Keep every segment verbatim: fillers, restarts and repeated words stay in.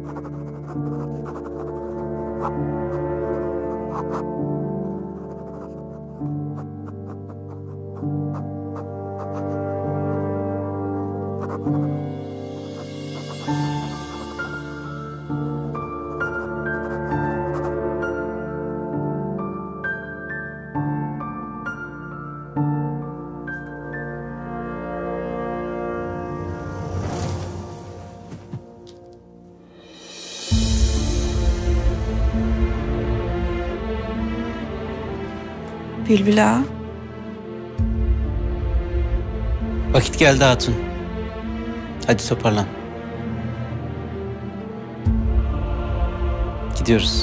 Bülbül ağa. Vakit geldi hatun. Hadi toparlan. Gidiyoruz.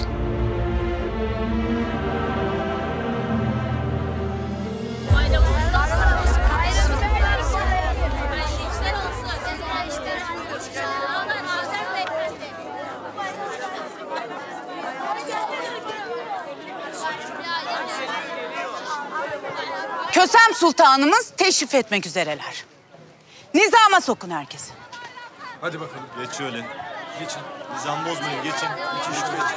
Kösem Sultanımız teşrif etmek üzereler. Nizama sokun herkesi. Hadi bakalım. Geç şöyle. Geçin. Nizam bozmayın. Geçin. Geçin şuraya.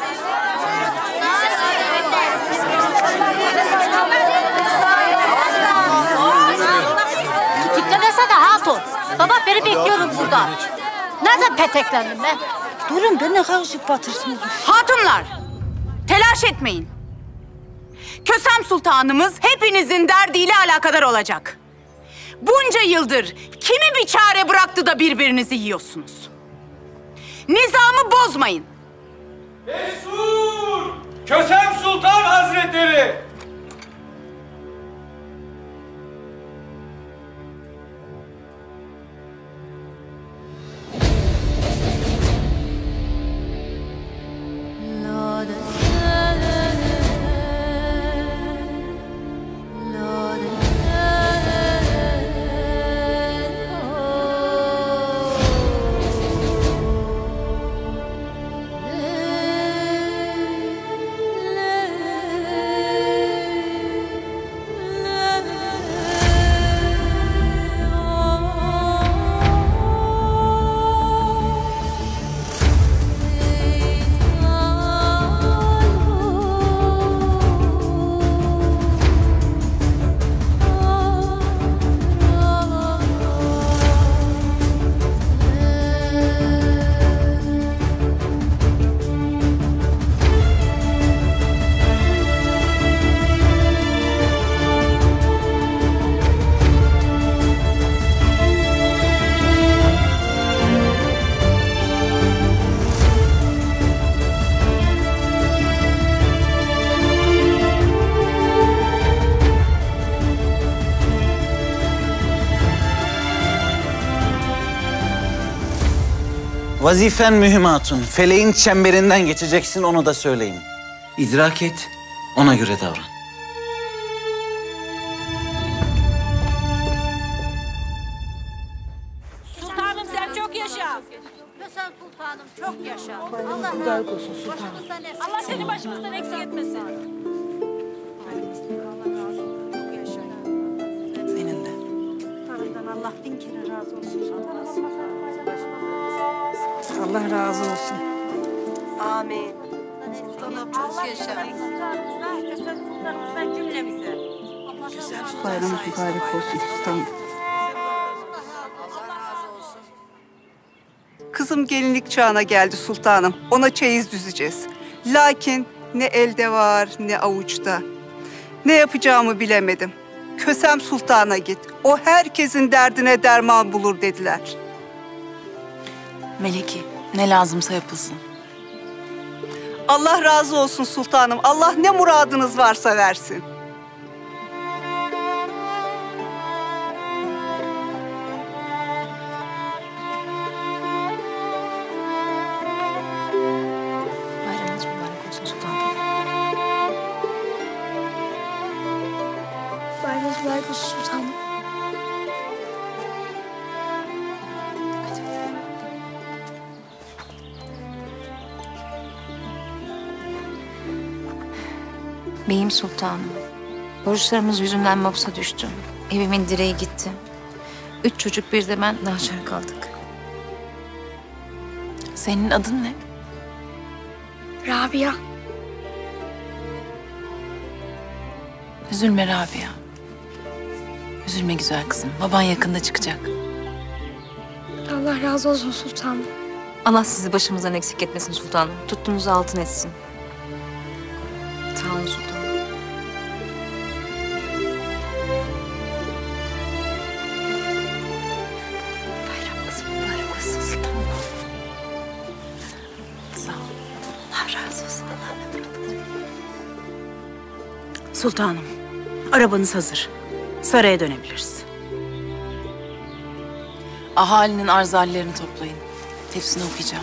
Kitlemesene hatun. Baba beni bekliyorum burada. Nereden peteklendim ben? Durun, beni karışık batırsınız. Hatunlar, telaş etmeyin. Kösem Sultanımız hepinizin derdiyle alakadar olacak. Bunca yıldır kimi bir çare bıraktı da birbirinizi yiyorsunuz? Nizamı bozmayın. Destur! Kösem Sultan Hazretleri! Vazifen mühim hatun. Feleğin çemberinden geçeceksin, onu da söyleyeyim. İdrak et, ona göre davran. Sultanım sen çok yaşa. Kösem Sultanım çok yaşa. Allah razı olsun sultanım. Allah seni başımızdan eksik etmesin. Senin de. Allah bin kere razı olsun. Allah razı olsun. Amin. Sultanım çok yaşa. Kösem Sultanımızdan cümlemize. Bayramınız mübarek olsun sultanım. Kızım gelinlik çağına geldi sultanım. Ona çeyiz düzeceğiz. Lakin ne elde var ne avuçta. Ne yapacağımı bilemedim. Kösem Sultan'a git. O herkesin derdine derman bulur dediler. Meleki, ne lazımsa yapılsın. Allah razı olsun sultanım. Allah ne muradınız varsa versin. Bayramınız mübarek olsun sultanım. Bayramınız mübarek olsun sultanım. Beyim sultanım, borçlarımız yüzünden mapsa düştüm. Evimin direği gitti. Üç çocuk bir de ben naçar kaldık. Senin adın ne? Rabia. Üzülme Rabia. Üzülme güzel kızım. Baban yakında çıkacak. Allah razı olsun sultanım. Allah sizi başımızdan eksik etmesin sultanım. Tuttuğunuzu altın etsin. Sağ olun sultanım. Bayram kızım, bayram olsun sultanım. Sağ ol. Allah razı olsun. Allah razı olsun. Sultanım, arabanız hazır. Saraya dönebiliriz. Ahalinin arzallerini toplayın. Tefsini okuyacağım.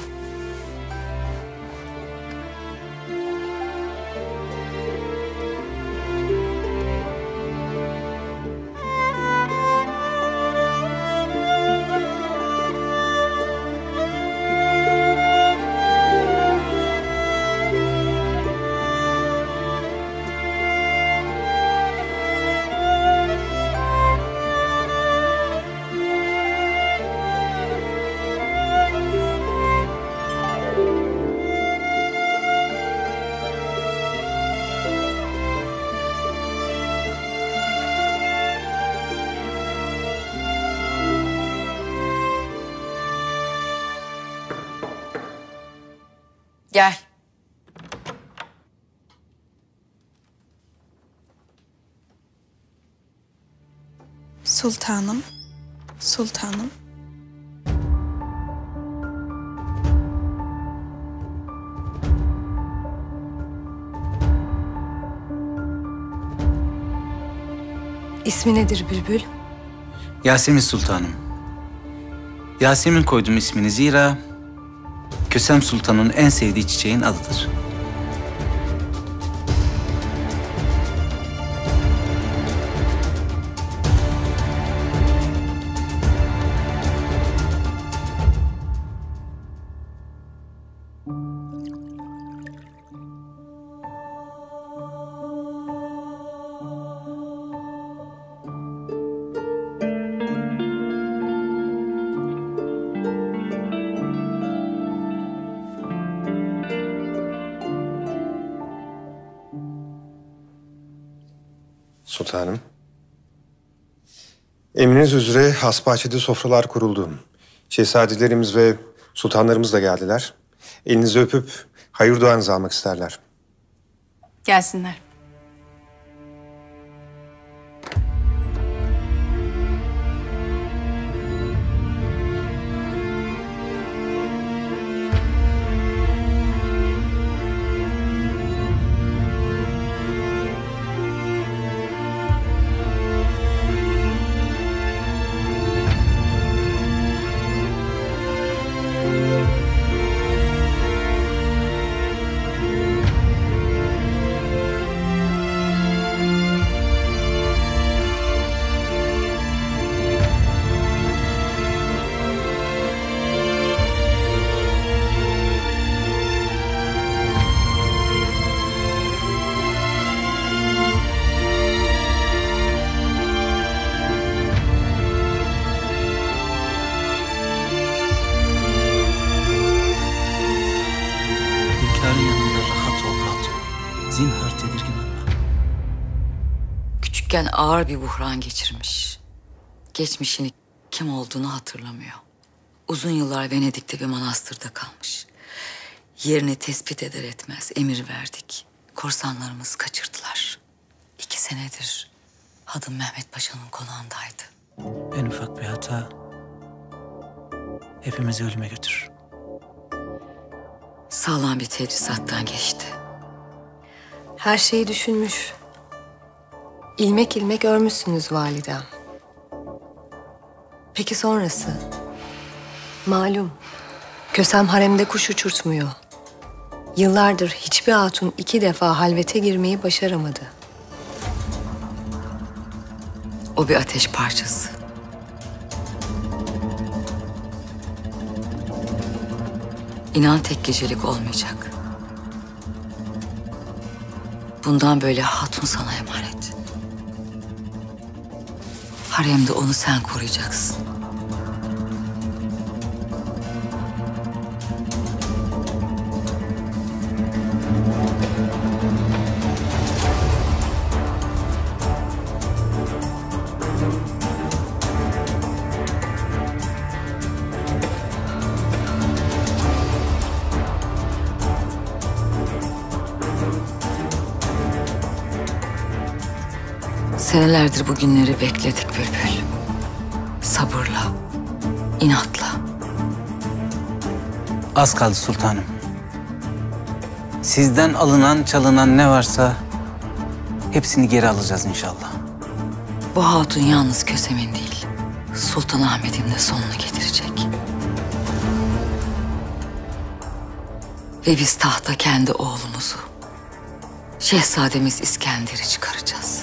Gel. Sultanım, sultanım. İsmi nedir Bülbül? Yasemin Sultanım. Yasemin koydum ismini zira Kösem Sultan'ın en sevdiği çiçeğin adıdır. Sultanım. Emriniz üzere hasbahçede sofralar kuruldu. Şehzadelerimiz ve sultanlarımız da geldiler. Elinizi öpüp hayır duanızı almak isterler. Gelsinler. Hünkârın yanında rahat ol hatun. Zinhar tedirgin olma. Küçükken ağır bir buhran geçirmiş. Geçmişini kim olduğunu hatırlamıyor. Uzun yıllar Venedik'te bir manastırda kalmış. Yerini tespit eder etmez emir verdik. Korsanlarımız kaçırdılar. İki senedir Hadım Mehmet Paşa'nın konağındaydı. En ufak bir hata hepimizi ölüme götürür. Sağlam bir tedrisattan geçti. Her şeyi düşünmüş. İlmek ilmek örmüşsünüz validem. Peki sonrası? Malum, Kösem haremde kuş uçurtmuyor. Yıllardır hiçbir hatun iki defa halvete girmeyi başaramadı. O bir ateş parçası. İnan tek gecelik olmayacak. Bundan böyle hatun sana emanet. Haremde onu sen koruyacaksın. Senelerdir bu günleri bekledik Bülbül. Sabırla, inatla. Az kaldı sultanım. Sizden alınan, çalınan ne varsa hepsini geri alacağız inşallah. Bu hatun yalnız Kösem'in değil, Sultan Ahmet'in de sonunu getirecek. Ve biz tahta kendi oğlumuzu, Şehzademiz İskender'i çıkaracağız.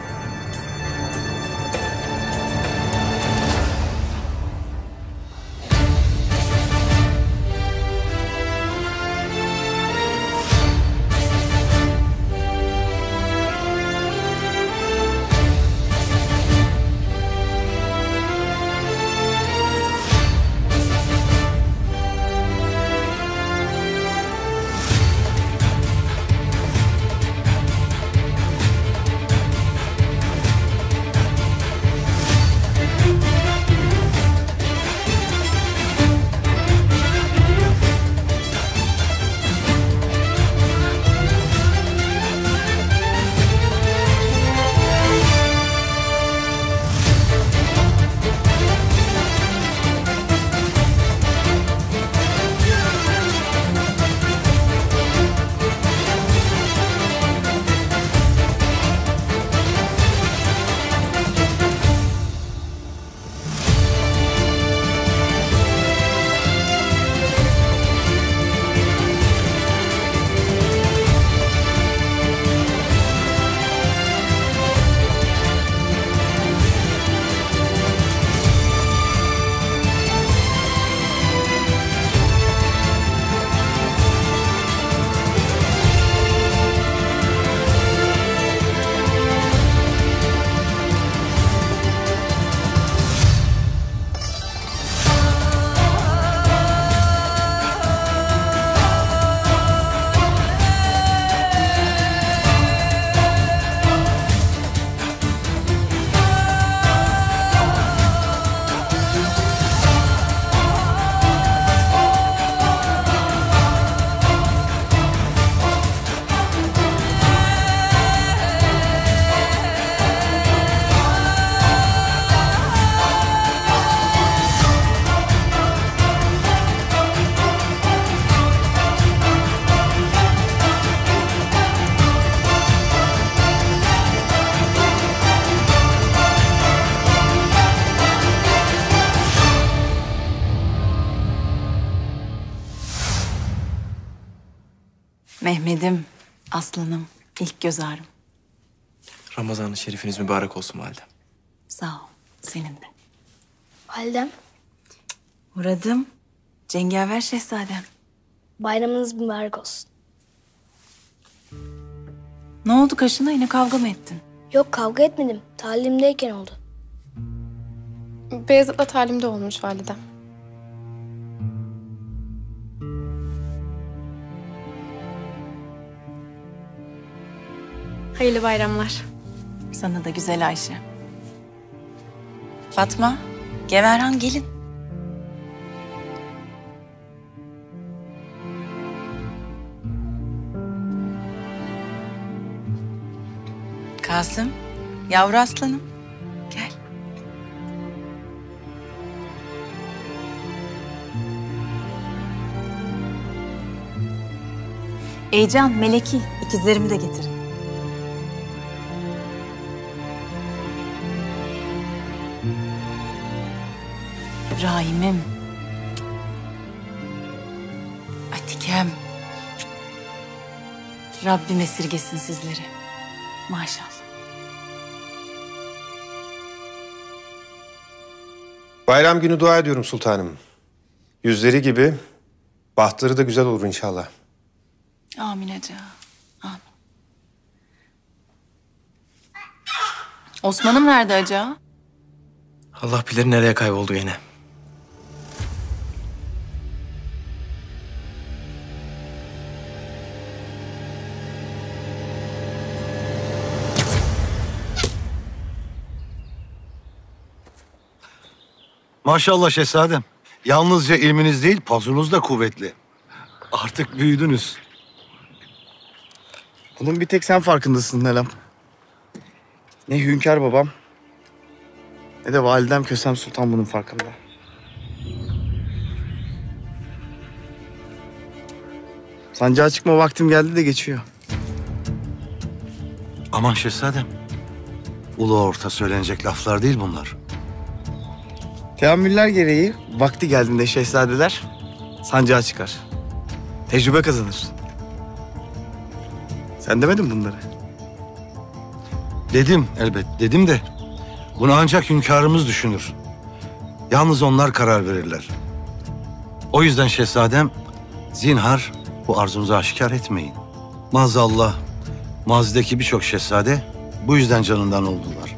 Mehmet'im, aslanım, ilk göz ağrım. Ramazan-ı şerifiniz mübarek olsun validem. Sağ ol, senin de. Validem, Muradım, cengaver şehzadem. bayramınız mübarek olsun. Ne oldu kaşına, yine kavga mı ettin? Yok, kavga etmedim. Talimdeyken oldu. Beyazıt'la talimde olmuş validem. Hayırlı bayramlar. Sana da güzel Ayşe. Fatma, Geverhan gelin. Kasım, yavru aslanım. Gel. Eycan, Meleki, ikizlerimi de getirin. İbrahim'im. Atikem. Rabbim esirgesin sizleri. Maşallah. Bayram günü dua ediyorum sultanım. Yüzleri gibi bahtları da güzel olur inşallah. Amin Ece. Amin. Osman'ım nerede Ece? Allah bilir nereye kayboldu yine. Maşallah şehzadem. Yalnızca ilminiz değil, pazunuz da kuvvetli. Artık büyüdünüz. Bunun bir tek sen farkındasın Nelam. Ne hünkâr babam ne de validem Kösem Sultan bunun farkında. Sancağa çıkma vaktim geldi de geçiyor. Aman şehzadem. Ulu orta söylenecek laflar değil bunlar. Teamüller gereği vakti geldiğinde şehzadeler sancağa çıkar. Tecrübe kazanır. Sen demedin bunları. Dedim elbet, dedim de bunu ancak hünkârımız düşünür. Yalnız onlar karar verirler. O yüzden şehzadem, zinhar bu arzunuzu aşikar etmeyin. Maazallah, mazideki birçok şehzade bu yüzden canından oldular.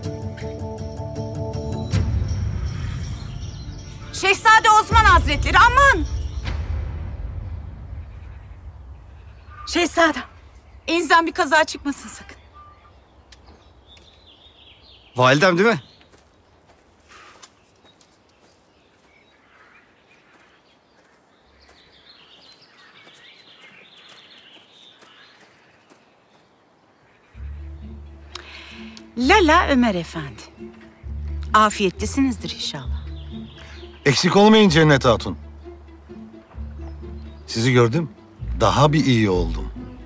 Şehzade Osman Hazretleri, aman! Şehzadem, elinizden bir kaza çıkmasın sakın. Validem değil mi? Lala Ömer Efendi. Afiyetlisinizdir inşallah. Eksik olmayın Cennet Hatun. Sizi gördüm, daha bir iyi oldum.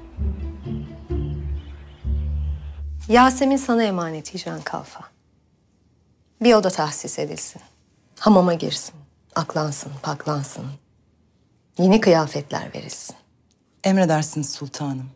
Yasemin sana emanet Hicran Kalfa. Bir oda tahsis edilsin. Hamama girsin, aklansın, paklansın. Yeni kıyafetler verilsin. Emredersiniz sultanım.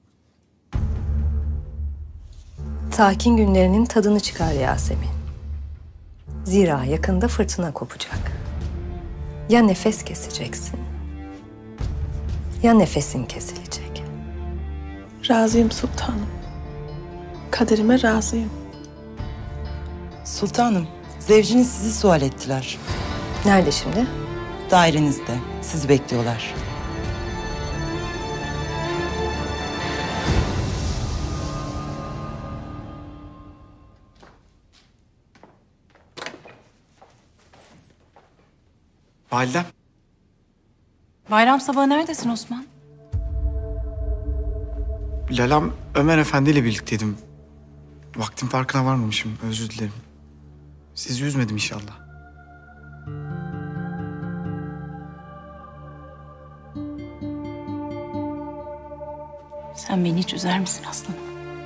Sakin günlerinin tadını çıkar Yasemin. Zira yakında fırtına kopacak. Ya nefes keseceksin, ya nefesin kesilecek. Razıyım sultanım. Kaderime razıyım. Sultanım, zevciniz sizi sual ettiler. Nerede şimdi? Dairenizde. Sizi bekliyorlar. Validem. Bayram sabahı neredesin Osman? Lalam Ömer Efendi ile birlikteydim. Vaktin farkına varmamışım. Özür dilerim. Sizi üzmedim inşallah. Sen beni hiç üzer misin aslanım?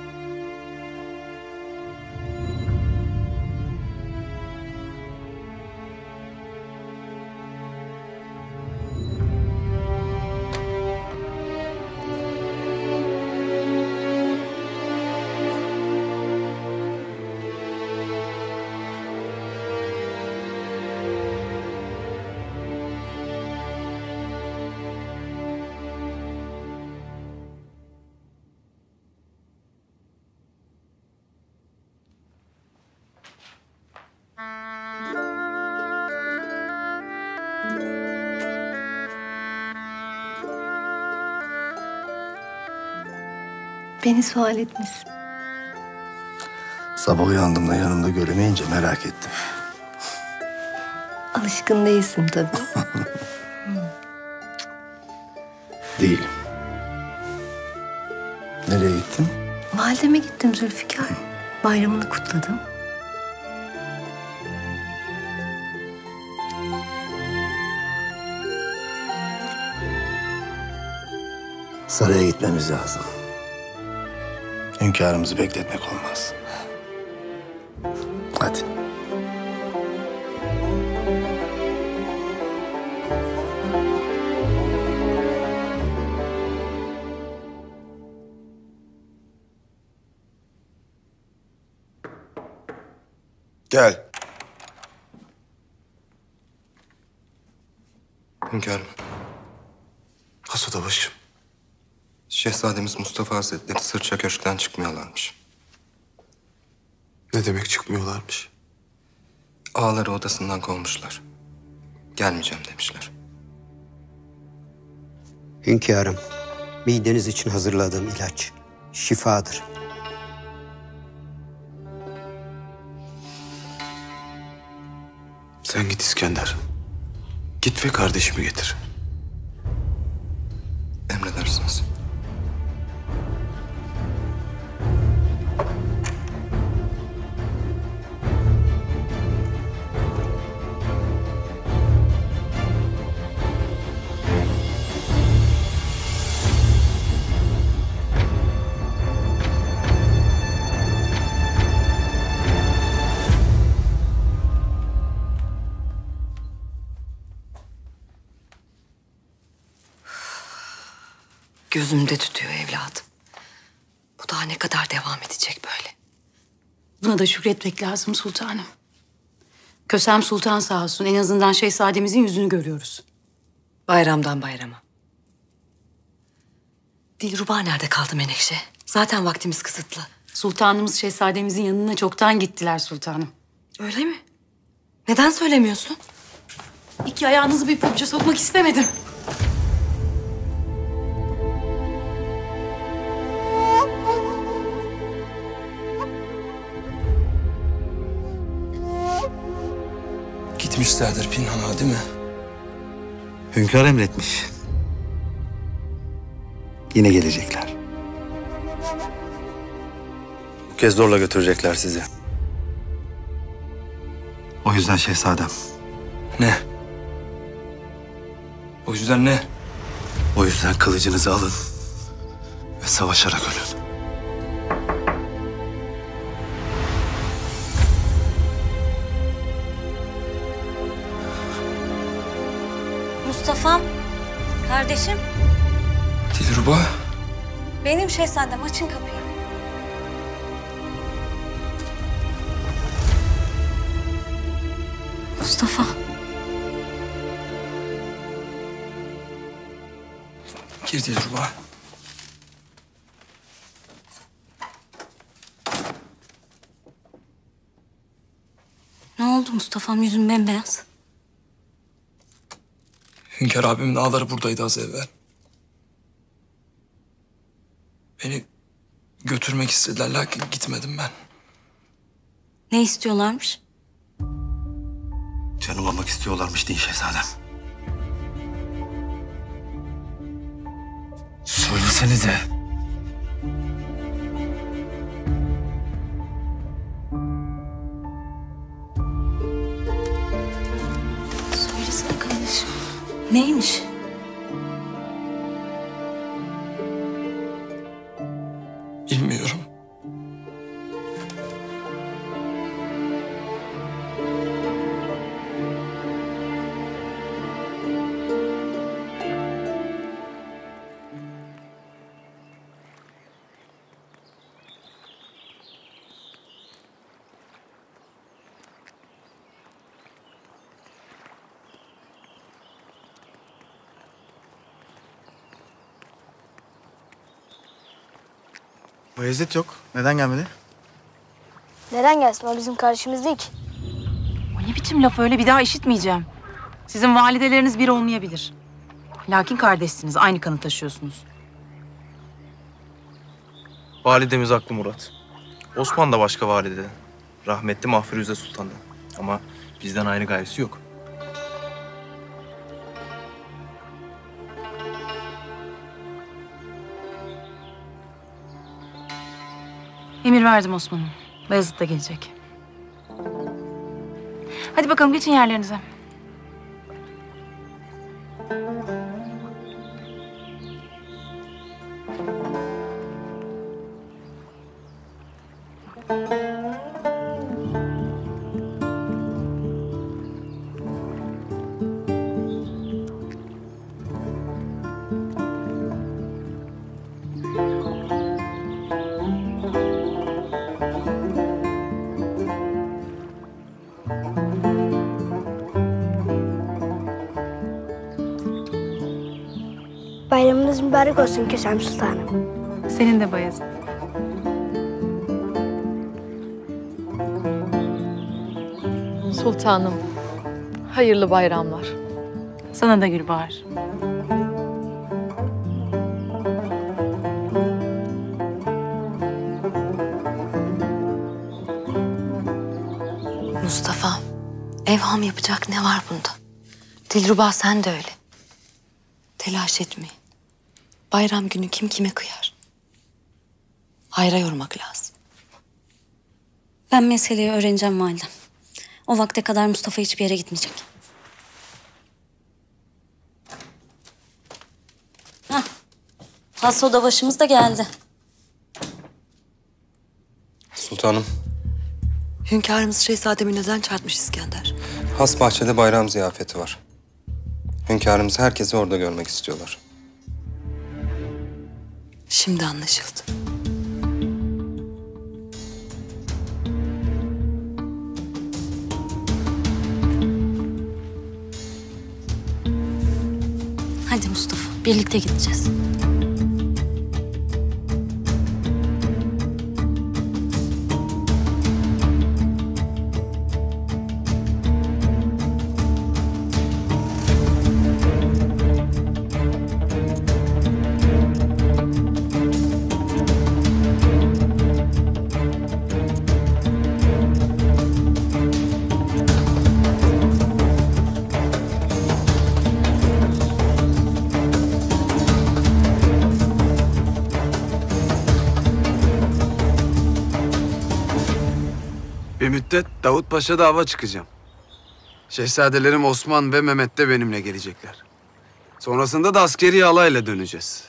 Beni sual etmişsin. Sabah uyandığımda yanımda göremeyince merak ettim. Alışkın değilsin tabii. Değilim. Nereye gittin? Valideme gittim Zülfikar. Bayramını kutladım. Saraya gitmemiz lazım. Hünkârımızı bekletmek olmaz. Hadi. Gel. Hünkârım. Hasodabaşım. Şehzademiz Mustafa Hazretleri Sırça Köşk'ten çıkmıyorlarmış. Ne demek çıkmıyorlarmış? Ağaları odasından kovmuşlar. Gelmeyeceğim demişler. Hünkârım, mideniz için hazırladığım ilaç şifadır. Sen git İskender. Git ve kardeşimi getir. Emredersiniz. gözümde tutuyor evladım. Bu daha ne kadar devam edecek böyle? Buna da şükretmek lazım sultanım. Kösem Sultan sağ olsun, en azından şehzademizin yüzünü görüyoruz. Bayramdan bayrama. Dilruba nerede kaldı Menekşe? Zaten vaktimiz kısıtlı. Sultanımız şehzademizin yanına çoktan gittiler sultanım. Öyle mi? Neden söylemiyorsun? İki ayağınızı bir pabuca sokmak istemedim. Gitmişlerdir Pinhan'a değil mi? Hünkâr emretmiş. Yine gelecekler. Bu kez zorla götürecekler sizi. O yüzden şehzadem. Ne? O yüzden ne? O yüzden kılıcınızı alın ve savaşarak ölün. Mustafa'm, kardeşim. Dilruba. Benim şehzadem, açın kapıyı. Mustafa. Gir Dilruba. Ne oldu Mustafa'm, yüzün bembeyaz? Hünkâr abimin ağları buradaydı az evvel. Beni götürmek istediler lakin gitmedim ben. Ne istiyorlarmış? Canım almak istiyorlarmış değil şehzadem. Söylesenize. Söylesene kardeşim. Neymiş? Bilmiyorum. Bayezid yok. Neden gelmedi? Neden gelsin? O bizim kardeşimiz değil ki. O ne biçim laf öyle, bir daha işitmeyeceğim. Sizin valideleriniz bir olmayabilir. Lakin kardeşsiniz, aynı kanı taşıyorsunuz. Validemiz haklı Murat. Osman da başka valideden. Rahmetli Mahfiruze Sultan'dan. Ama bizden ayrı gayesi yok. Emir verdim Osman'ım. Bayezid de gelecek. Hadi bakalım, geçin yerlerinize. Bayramınız mübarek olsun Kösem Sultanım. Senin de Bayezid. Sultanım, hayırlı bayramlar. Sana da Gülbahar. Mustafa, evham yapacak ne var bunda? Dilruba sen de öyle. Telaş etmeyin. Bayram günü kim kime kıyar? Hayra yormak lazım. Ben meseleyi öğreneceğim validem. O vakte kadar Mustafa hiçbir yere gitmeyecek. Hah. Has oda başımız da geldi. Sultanım, Hünkârımız şehzademi neden çarpmış İskender? has bahçede bayram ziyafeti var. Hünkârımız herkesi orada görmek istiyorlar. Şimdi anlaşıldı. Hadi Mustafa, birlikte gideceğiz. Bir müddet Davut Paşa'da hava çıkacağım. Şehzadelerim Osman ve Mehmet de benimle gelecekler. Sonrasında da askeri alayla döneceğiz.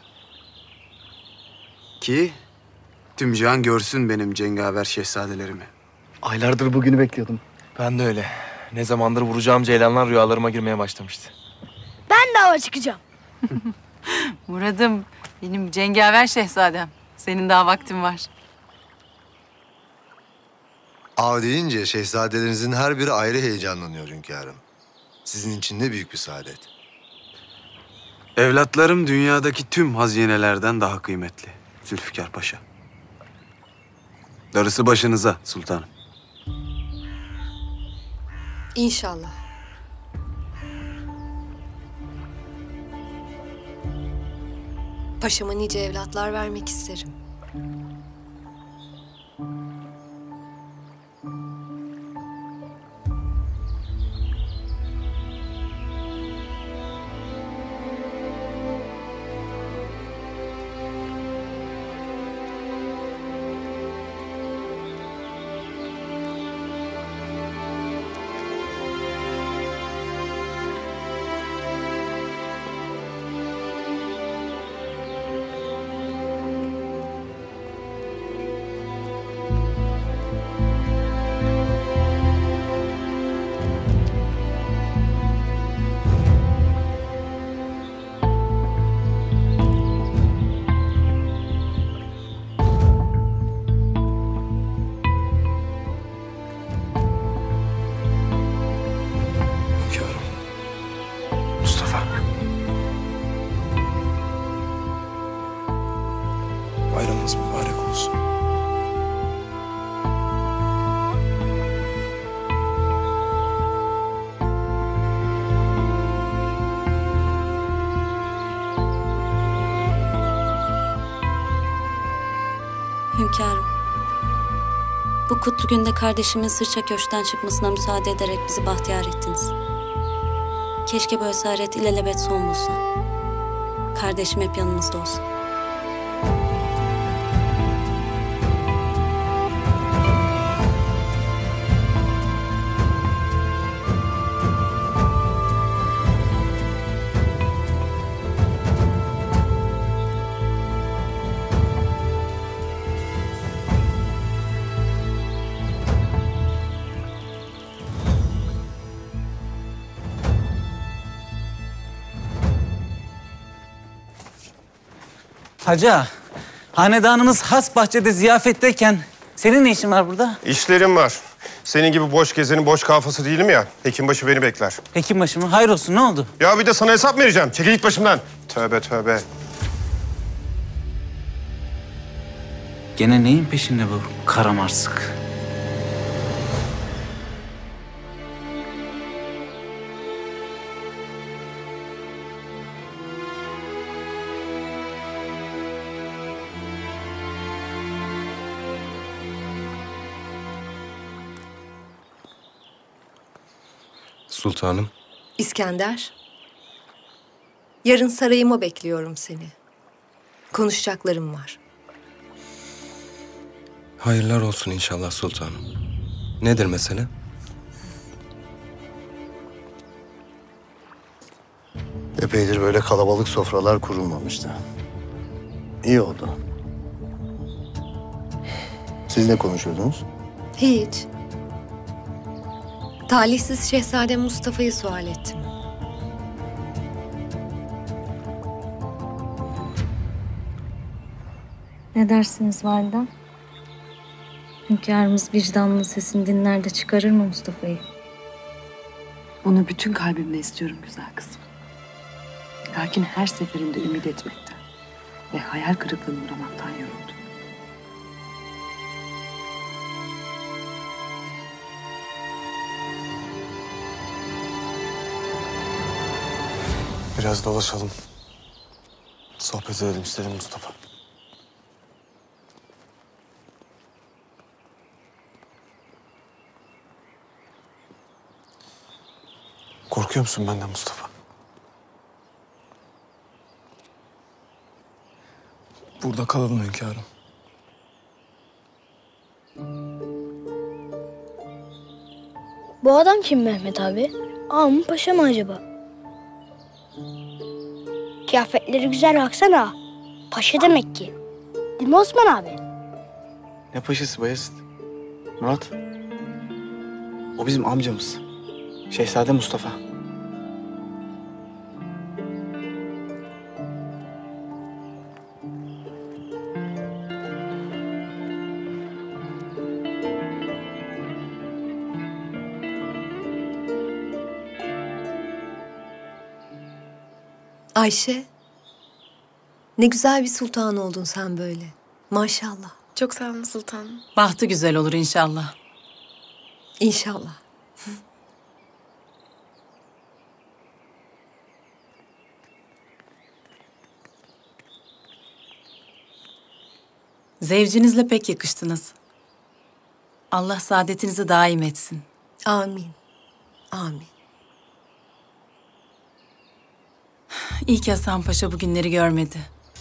Ki tüm cihan görsün benim cengaver şehzadelerimi. Aylardır bugünü bekliyordum. Ben de öyle. Ne zamandır vuracağım ceylanlar rüyalarıma girmeye başlamıştı. Ben de hava çıkacağım. Murad'ım, benim cengaver şehzadem. Senin daha vaktin var. Av deyince şehzadelerinizin her biri ayrı heyecanlanıyor hünkârım. Sizin için ne büyük bir saadet. Evlatlarım dünyadaki tüm hazinelerden daha kıymetli Zülfikar Paşa. Darısı başınıza sultanım. İnşallah. Paşama nice evlatlar vermek isterim. Bayramınız mübarek olsun. Hünkârım, bu kutlu günde kardeşimin Sırça Köşk'ten çıkmasına müsaade ederek bizi bahtiyar ettiniz. Keşke bu esaret ilelebet son bulsa. Kardeşim hep yanımızda olsun. Hacı ağa, hanedanımız has bahçede ziyafetteyken senin ne işin var burada? İşlerim var. Senin gibi boş gezenin boş kafası değilim ya. Hekimbaşı beni bekler. Hekimbaşı mı? Hayrolsun, ne oldu? Ya bir de sana hesap vereceğim. Çekil git başımdan. Tövbe tövbe. Gene neyin peşinde bu karamarsık? Sultanım. İskender, yarın sarayıma bekliyorum seni. Konuşacaklarım var. Hayırlar olsun inşallah sultanım. Nedir mesele? Epeydir böyle kalabalık sofralar kurulmamıştı. İyi oldu. Siz ne konuşuyordunuz? Hiç. Talihsiz Şehzade Mustafa'yı sual ettim. Ne dersiniz validem? Hünkârımız vicdanının sesini dinler de çıkarır mı Mustafa'yı? Onu bütün kalbimle istiyorum güzel kızım. Lakin her seferinde ümit etmekten ve hayal kırıklığına uğramaktan yoruldum. Biraz dolaşalım. Sohbet edelim istedim Mustafa. Korkuyor musun benden Mustafa? Burada kalalım hünkârım. Bu adam kim Mehmet abi? Ağa mı paşa mı acaba? Kıyafetleri güzel baksana. Paşa demek ki. Değil mi Osman abi? Ne paşası Bayezid? Murat. O bizim amcamız. Şehzade Mustafa. Ayşe, ne güzel bir sultan oldun sen böyle. Maşallah. Çok sağ olun sultanım. Bahtı güzel olur inşallah. İnşallah. Zevcinizle pek yakıştınız. Allah saadetinizi daim etsin. Amin. Amin. İyi ki Hasan Paşa bu günleri görmedi.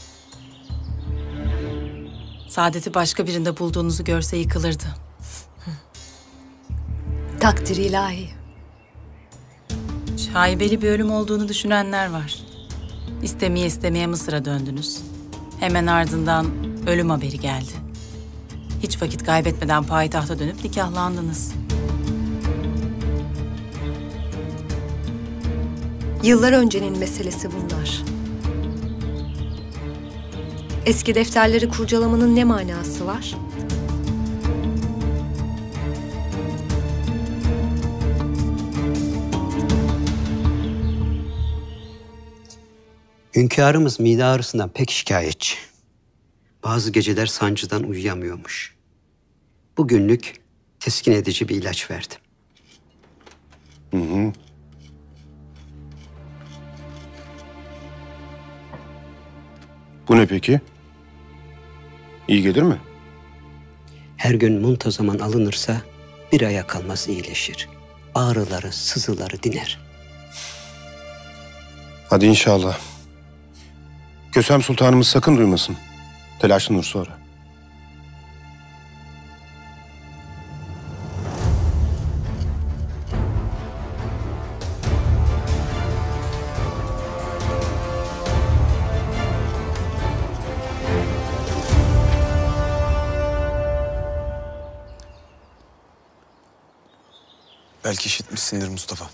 Saadeti başka birinde bulduğunuzu görse yıkılırdı. Takdir ilahi. Şaibeli bir ölüm olduğunu düşünenler var. İstemeye istemeye Mısır'a döndünüz. Hemen ardından ölüm haberi geldi. Hiç vakit kaybetmeden payitahta dönüp nikahlandınız. Yıllar öncenin meselesi bunlar. Eski defterleri kurcalamanın ne manası var? Hünkârımız mide ağrısından pek şikayetçi. Bazı geceler sancıdan uyuyamıyormuş. Bugünlük teskin edici bir ilaç verdim. Hı hı. Bu ne peki? İyi gelir mi? Her gün muntazaman alınırsa bir aya kalmaz iyileşir. Ağrıları, sızıları diner. Hadi inşallah. Kösem Sultanımız sakın duymasın. Telaşlanır sonra. Belki işitmişsindir Mustafa.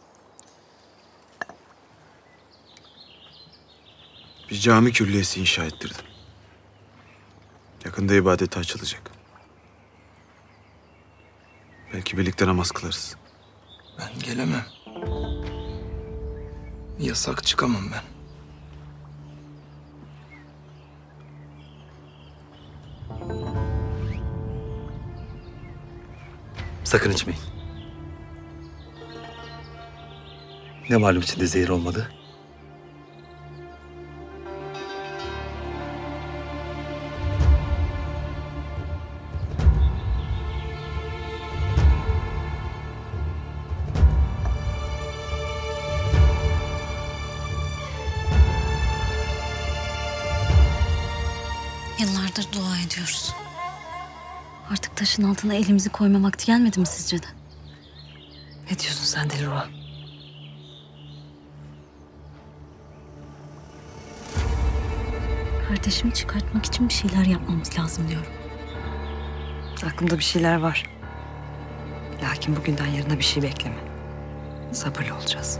Bir cami külliyesi inşa ettirdim. Yakında ibadete açılacak. Belki birlikte namaz kılarız. Ben gelemem. Yasak çıkamam ben. Sakın içmeyin. Ne malum içinde zehir olmadı? Yıllardır dua ediyoruz. Artık taşın altına elimizi koyma vakti gelmedi mi sizce de? Ne diyorsun sen Dilruba? Kardeşimi çıkartmak için bir şeyler yapmamız lazım diyorum. Aklımda bir şeyler var. Lakin bugünden yarına bir şey bekleme. Sabırlı olacağız.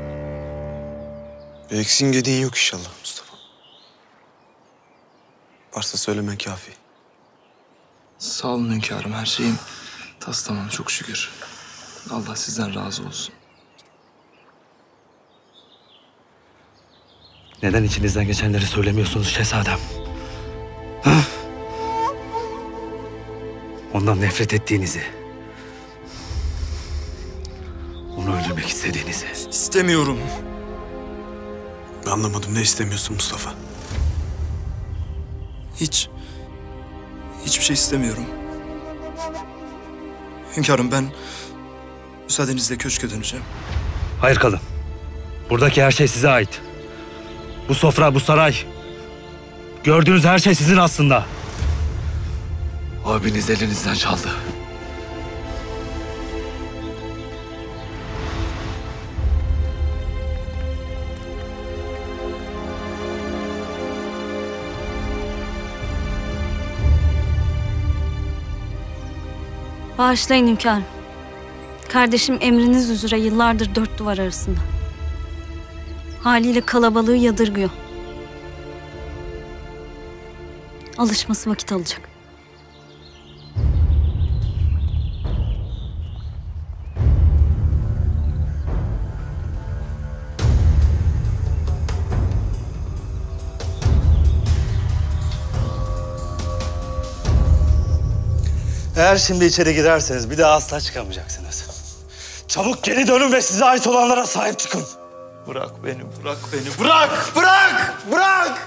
Bir eksin gediğin yok inşallah Mustafa. Varsa söylemen kafi. Sağ olun hünkârım. Her şeyim tas tamam çok şükür. Allah sizden razı olsun. Neden içinizden geçenleri söylemiyorsunuz şehzadem? Ha? Ondan nefret ettiğinizi, onu öldürmek istediğinizi. İstemiyorum. Anlamadım, ne istemiyorsun Mustafa? Hiç, hiçbir şey istemiyorum. Hünkârım ben müsaadenizle köşke döneceğim. Hayır kalın. Buradaki her şey size ait. Bu sofra, bu saray. Gördüğünüz her şey sizin aslında. Abiniz elinizden çaldı. Bağışlayın hünkârım. Kardeşim emriniz üzere yıllardır dört duvar arasında. Haliyle kalabalığı yadırgıyor. Alışması vakit alacak. Eğer şimdi içeri girerseniz bir daha asla çıkamayacaksınız. Çabuk geri dönün ve size ait olanlara sahip çıkın. Bırak beni, bırak beni, bırak! Bırak! Bırak!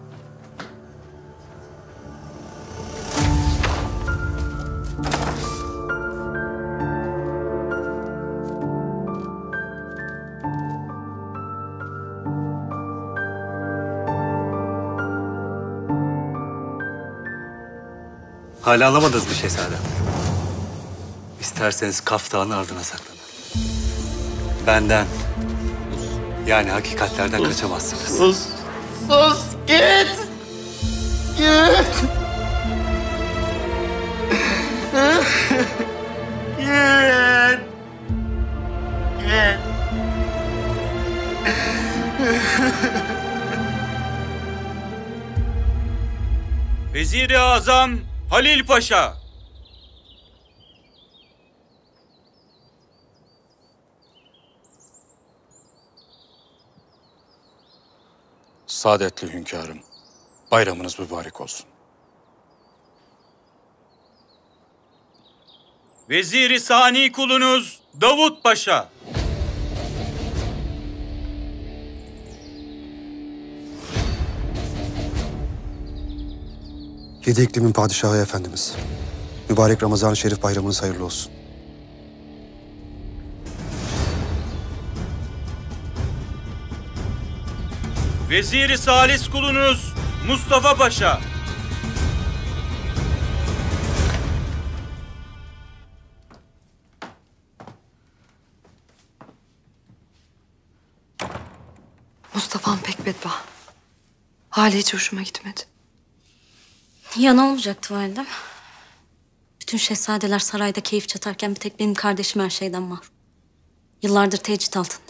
Hala alamadınız mı şehzadem? İsterseniz Kaf Dağı'nın ardına saklanın. Benden, yani hakikatlerden sus, kaçamazsınız. Sus! Sus! Git! Git! Git! Git! Vezir-i Azam Halil Paşa. Saadetli hünkârım, bayramınız mübarek olsun. Vezir-i Sani kulunuz Davut Paşa. Yedi iklimin padişahı efendimiz. Mübarek Ramazan-ı Şerif bayramınız hayırlı olsun. Vezir-i Salis kulunuz Mustafa Paşa. Mustafa'm pek bedbaht. Hali hiç hoşuma gitmedi. Ya ne olacaktı validem? Bütün şehzadeler sarayda keyif çatarken bir tek benim kardeşim her şeyden mahrum. Yıllardır tecrit altında.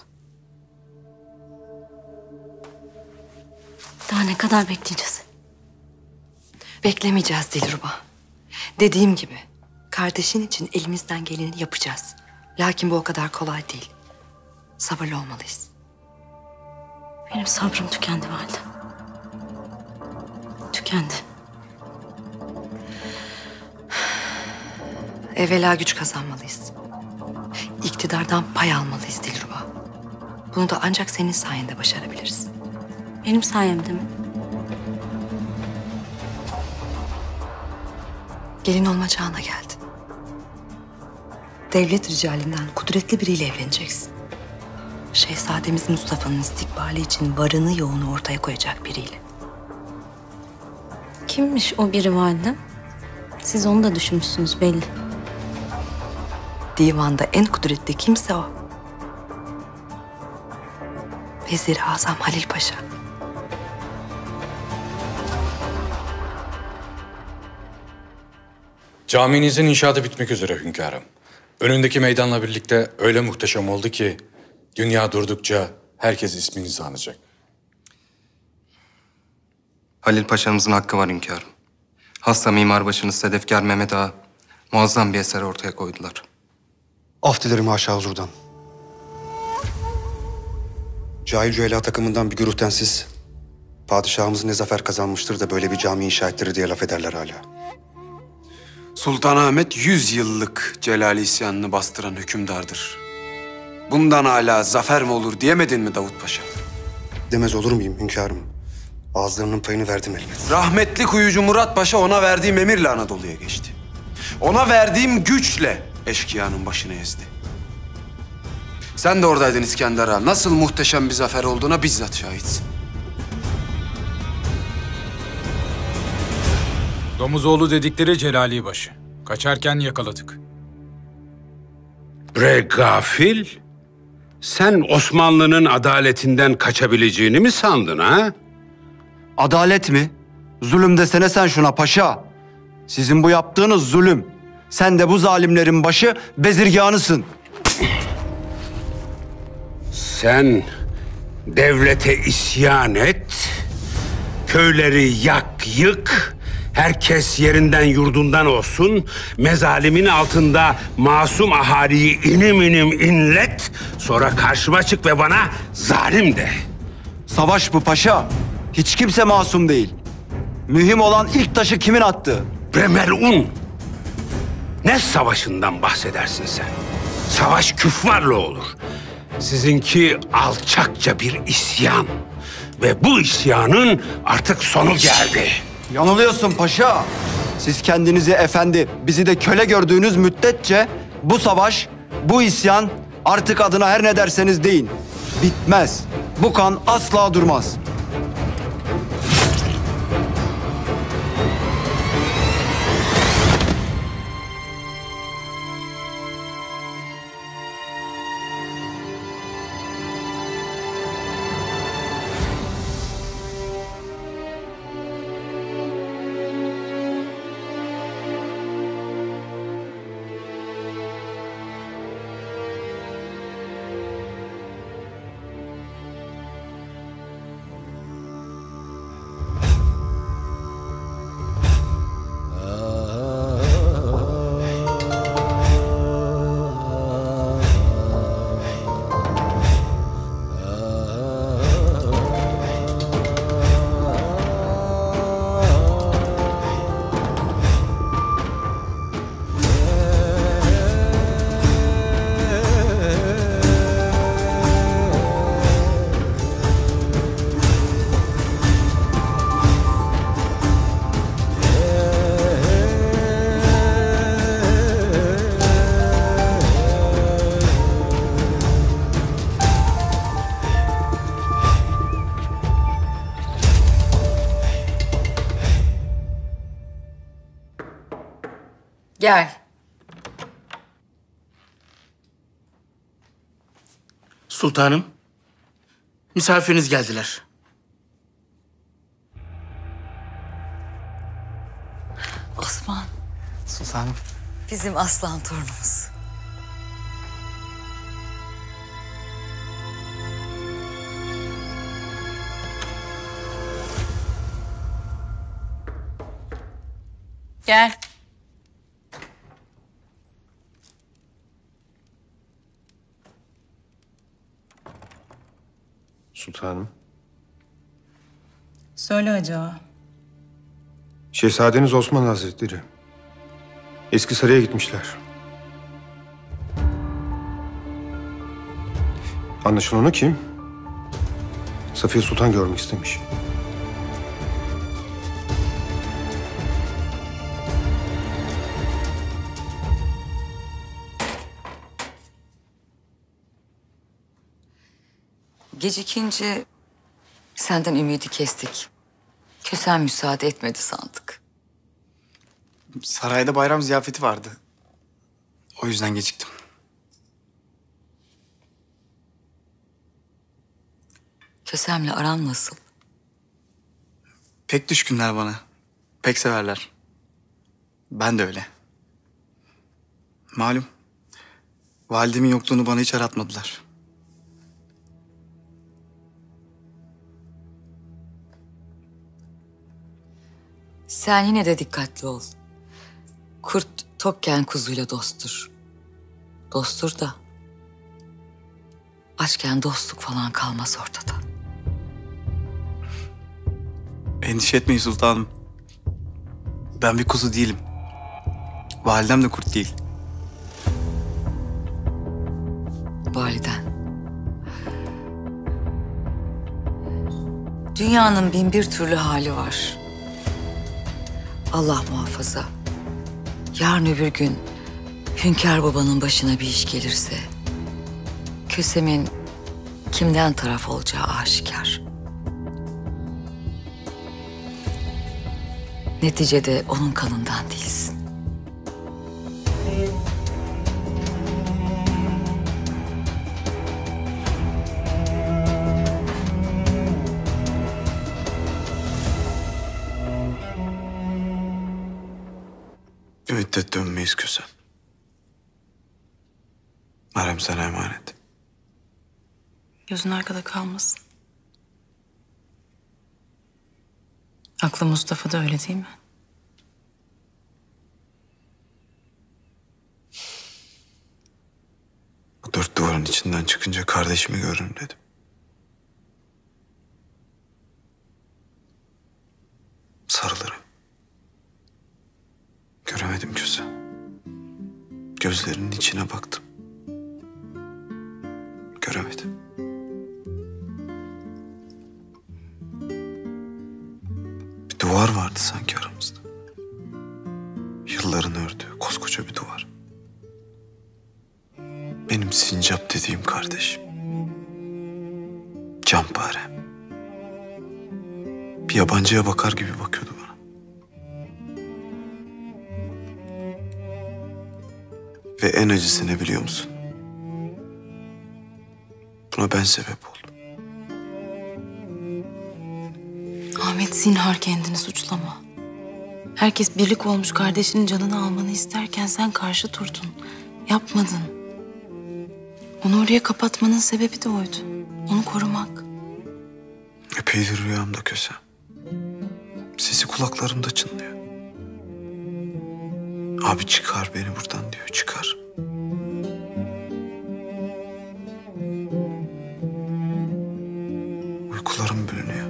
Daha ne kadar bekleyeceğiz? Beklemeyeceğiz Dilruba. Dediğim gibi kardeşin için elimizden geleni yapacağız. Lakin bu o kadar kolay değil. Sabırlı olmalıyız. Benim sabrım tükendi validem. Tükendi. Evvela güç kazanmalıyız. İktidardan pay almalıyız Dilruba. Bunu da ancak senin sayende başarabiliriz. Benim sayemde mi? Gelin olma çağına geldin. Devlet ricalinden kudretli biriyle evleneceksin. Şehzademiz Mustafa'nın istikbali için varını yoğunu ortaya koyacak biriyle. Kimmiş o biri validem? Siz onu da düşünmüşsünüz belli. Divanda en kudretli kimse o. Vezir-i Azam Halil Paşa. Caminizin inşaatı bitmek üzere hünkârım. Önündeki meydanla birlikte öyle muhteşem oldu ki dünya durdukça herkes isminizi anacak. Halil Paşa'mızın hakkı var hünkârım. Hasta mimarbaşınız Sedefkar Mehmet Ağa muazzam bir eser ortaya koydular. Af dilerim haşa huzurdan. Cahil Cüela takımından bir güruhten siz, padişahımız ne zafer kazanmıştır da böyle bir cami inşa ettirir diye laf ederler hala. Sultanahmet yüz yıllık Celali isyanını bastıran hükümdardır. Bundan hala zafer mi olur diyemedin mi Davut Paşa? Demez olur muyum hünkârım? Ağızlarının payını verdim elbet. Rahmetli Kuyucu Murat Paşa ona verdiğim emirle Anadolu'ya geçti. Ona verdiğim güçle eşkıyanın başını ezdi. Sen de oradaydın İskender Ağa. Nasıl muhteşem bir zafer olduğuna bizzat şahitsin. Domuzoğlu dedikleri Celali başı. Kaçarken yakaladık. Bre gafil, sen Osmanlı'nın adaletinden kaçabileceğini mi sandın ha? Adalet mi? Zulüm desene sen şuna paşa. Sizin bu yaptığınız zulüm. Sen de bu zalimlerin başı bezirganısın. Sen devlete isyan et, köyleri yak yık, herkes yerinden yurdundan olsun, mezalimin altında masum ahaliyi inim inim inlet, sonra karşıma çık ve bana zalim de. Savaş bu paşa. Hiç kimse masum değil. Mühim olan ilk taşı kimin attığı. Bre melun! Ne savaşından bahsedersin sen? Savaş küffarla olur. Sizinki alçakça bir isyan. Ve bu isyanın artık sonu geldi. Yanılıyorsun paşa. Siz kendinizi efendi, bizi de köle gördüğünüz müddetçe bu savaş, bu isyan artık adına her ne derseniz deyin. Bitmez. Bu kan asla durmaz. Gel. Sultanım, misafiriniz geldiler. Osman, Sultanım. bizim aslan torunumuz. Gel. Sultanım. Söyle Hacı Ağa. Şehzadeniz Osman Hazretleri. Eski saraya gitmişler. Anlaşılan o kim? Safiye Sultan görmek istemiş. Gecikince senden ümidi kestik. Kösem müsaade etmedi sandık. Sarayda bayram ziyafeti vardı. O yüzden geciktim. Kösemle aran nasıl? Pek düşkünler bana. Pek severler. Ben de öyle. Malum. Validemin yokluğunu bana hiç aratmadılar. Sen yine de dikkatli ol. Kurt tokken kuzuyla dosttur. Dosttur da açken dostluk falan kalmaz ortada. Endişe etmeyin sultanım. Ben bir kuzu değilim. Validem de kurt değil. Validen. Dünyanın bin bir türlü hali var. Allah muhafaza. Yarın öbür gün Hünkâr babanın başına bir iş gelirse Kösem'in kimden taraf olacağı aşikar. Neticede onun kanından değilsin. Bir müddet dönmeyiz Kösem. Meryem sana emanet. Gözün arkada kalmasın. Aklı Mustafa'da öyle değil mi? O dört duvarın içinden çıkınca kardeşimi görürüm dedim. Sarılırım. Göremedim Kösem. Gözlerinin içine baktım. Göremedim. Bir duvar vardı sanki aramızda. Yılların ördüğü koskoca bir duvar. Benim Sincap dediğim kardeşim. Canparem. Bir yabancıya bakar gibi bakıyordu bana. Ve en acısı ne biliyor musun? Buna ben sebep oldum. Ahmet, zinhar kendini suçlama. Herkes birlik olmuş kardeşinin canını almanı isterken sen karşı durdun. Yapmadın. Onu oraya kapatmanın sebebi de oydu. Onu korumak. Epeydir rüyamda Kösem. Sesi kulaklarımda çınlıyor. Abi çıkar beni buradan diyor, çıkar. Uykularım bölünüyor.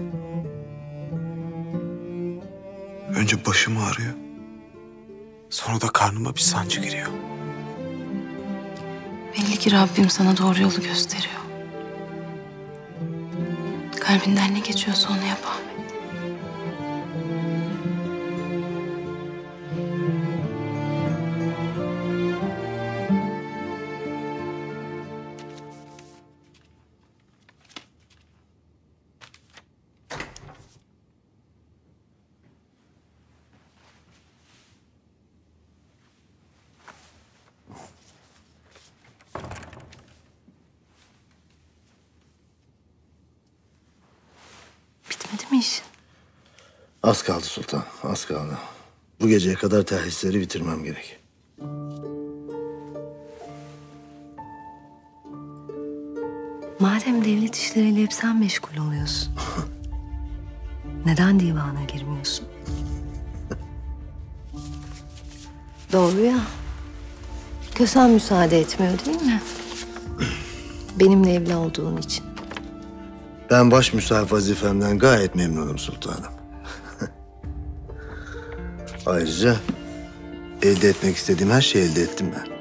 Önce başım ağrıyor. Sonra da karnıma bir sancı giriyor. Belli ki Rabbim sana doğru yolu gösteriyor. Kalbinden ne geçiyorsa onu yap Ahmet. Bitmedi mi iş? Az kaldı sultan, az kaldı. Bu geceye kadar terhisleri bitirmem gerek. Madem devlet işleriyle hep sen meşgul oluyorsun. Neden divana girmiyorsun? Doğru ya. Kösem müsaade etmiyor değil mi? Benimle evli olduğun için. Ben baş müsahif vazifemden gayet memnunum sultanım. Ayrıca elde etmek istediğim her şeyi elde ettim ben.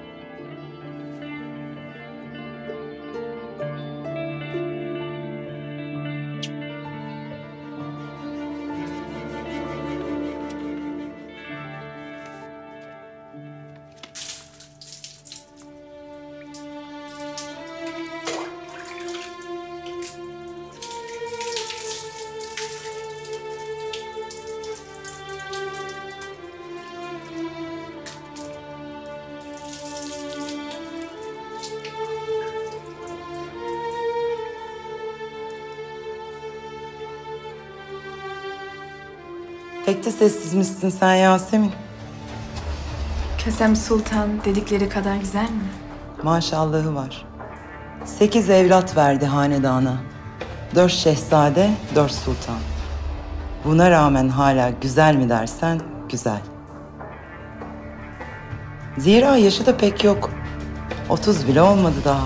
Pek de sessizmişsin sen Yasemin. Kösem Sultan dedikleri kadar güzel mi? Maşallahı var. Sekiz evlat verdi hanedana. Dört şehzade, dört sultan. Buna rağmen hala güzel mi dersen güzel. Zira yaşı da pek yok. Otuz bile olmadı daha.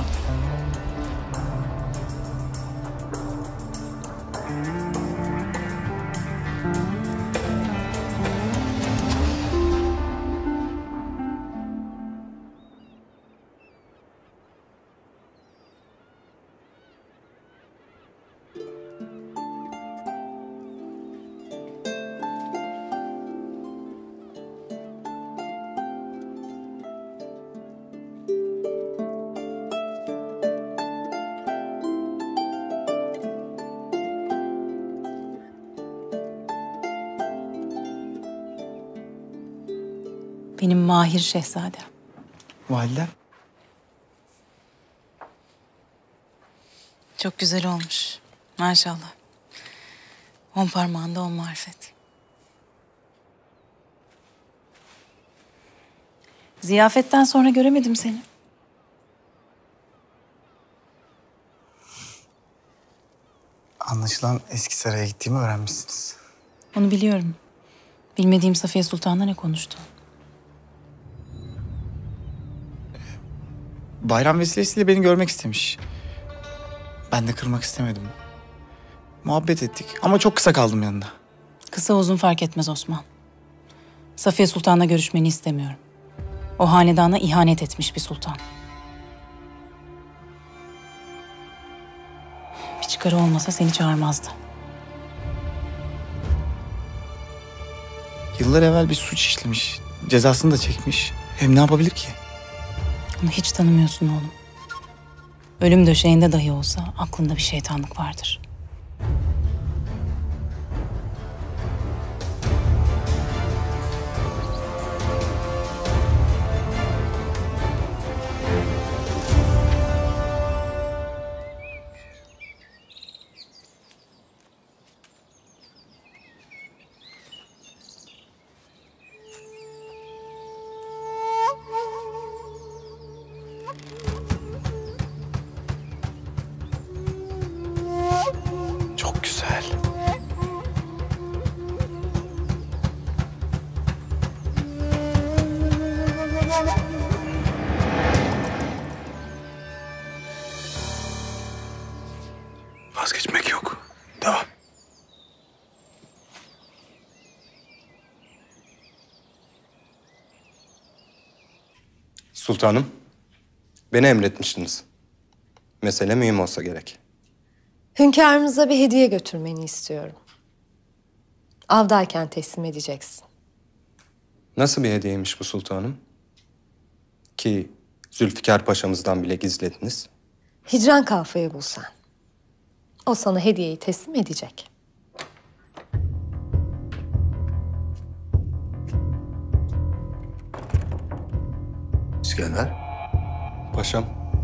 Benim mahir şehzadem. Validem. Çok güzel olmuş. Maşallah. On parmağında on marifet. Ziyafetten sonra göremedim seni. Anlaşılan eski saraya gittiğimi öğrenmişsiniz. Onu biliyorum. Bilmediğim Safiye Sultan'la ne konuştu? Bayram vesilesiyle beni görmek istemiş. Ben de kırmak istemedim. Muhabbet ettik ama çok kısa kaldım yanında. Kısa uzun fark etmez Osman. Safiye Sultan'la görüşmeni istemiyorum. O hanedana ihanet etmiş bir sultan. Bir çıkarı olmasa seni çağırmazdı. Yıllar evvel bir suç işlemiş. Cezasını da çekmiş. Hem ne yapabilir ki? Onu hiç tanımıyorsun oğlum. Ölüm döşeğinde dahi olsa aklında bir şeytanlık vardır. Çok güzel. Vazgeçmek yok. Devam. Sultanım, beni emretmiştiniz. Mesele mühim olsa gerek. Hünkârımıza bir hediye götürmeni istiyorum. Avdayken teslim edeceksin. Nasıl bir hediyeymiş bu sultanım? Ki Zülfikar Paşa'mızdan bile gizlediniz. Hicran Kalfa'yı bulsan. O sana hediyeyi teslim edecek. İskender. Paşam.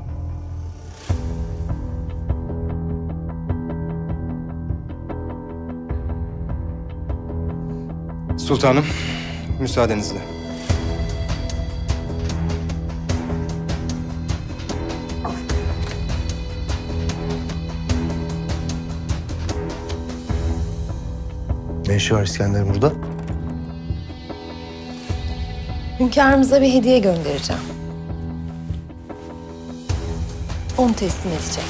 Sultanım, müsaadenizle. Ne işi var İskender burada? Hünkârımıza bir hediye göndereceğim. Onu teslim edecek.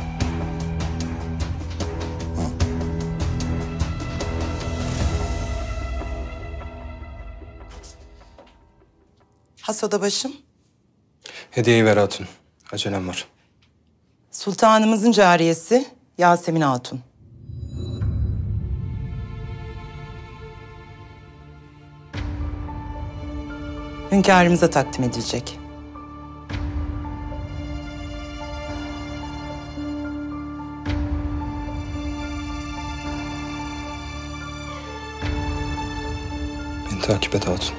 Hasada başım, Hediyeyi ver hatun. Acelem var. sultanımızın cariyesi Yasemin Hatun. Hünkârımıza takdim edilecek. Beni takip et hatun.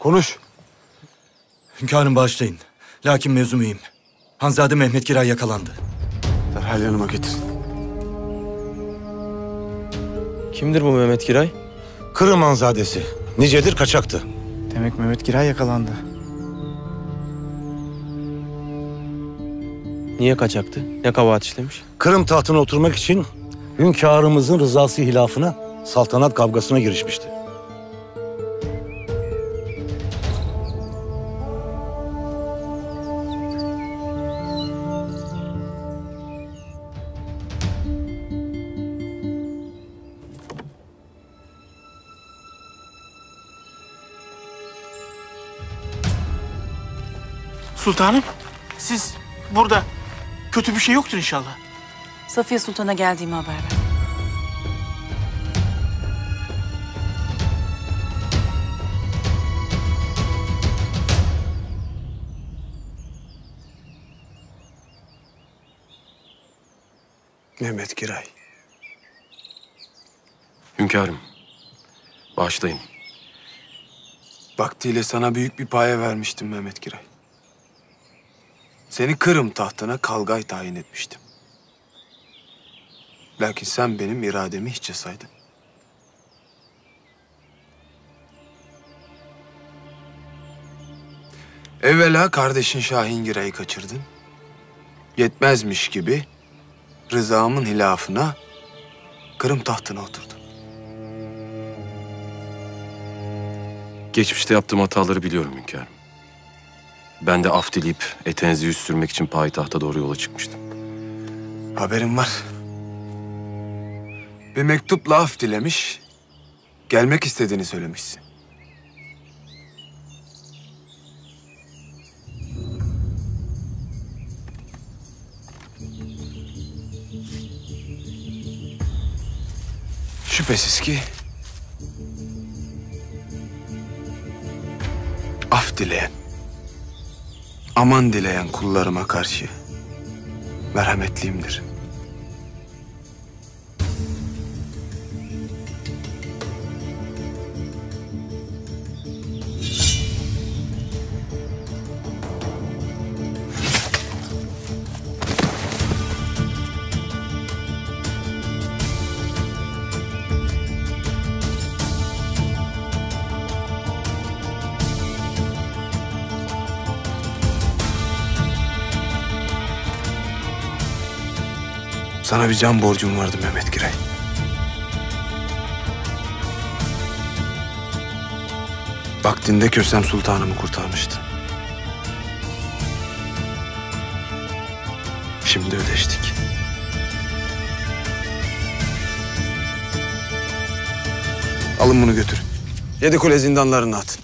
Konuş. Hünkârım bağışlayın. Lakin mevzu mühim. Hanzade Mehmet Giray yakalandı. Derhal yanıma getir. Kimdir bu Mehmet Giray? Kırım Hanzadesi. Nicedir kaçaktı. Demek Mehmet Giray yakalandı. Niye kaçaktı? Ne kabahat işlemiş? Kırım tahtına oturmak için hünkârımızın rızası hilafına saltanat kavgasına girişmişti. Sultanım, siz burada kötü bir şey yoktur inşallah. Safiye Sultan'a geldiğimi haber ver. Mehmet Giray. Hünkârım, bağışlayın. Vaktiyle sana büyük bir paye vermiştim Mehmet Giray. Seni Kırım tahtına Kalgay tayin etmiştim. Lakin sen benim irademi hiçe saydın. Evvela kardeşin Şahin Giray'ı kaçırdın. Yetmezmiş gibi rızamın hilafına Kırım tahtına oturdun. Geçmişte yaptığım hataları biliyorum hünkârım. Ben de af dileyip eteğinizi yüz sürmek için payitahta doğru yola çıkmıştım. Haberim var. Bir mektupla af dilemiş, gelmek istediğini söylemişsin. Şüphesiz ki af dileyen, aman dileyen kullarıma karşı merhametliyimdir. Sana bir can borcum vardı Mehmet Giray. Vaktinde Kösem Sultanımı kurtarmıştın. Şimdi ödeştik. Alın bunu götürün. Yedikule zindanlarına atın.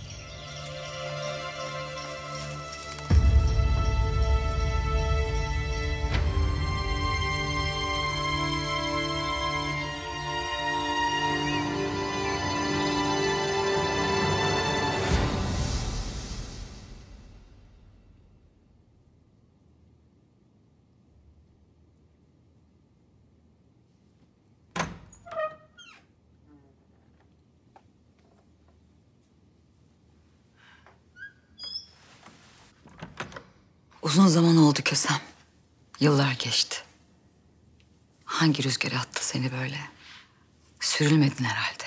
Uzun zaman oldu Kösem. Yıllar geçti. Hangi rüzgar attı seni böyle? Sürülmedin herhalde.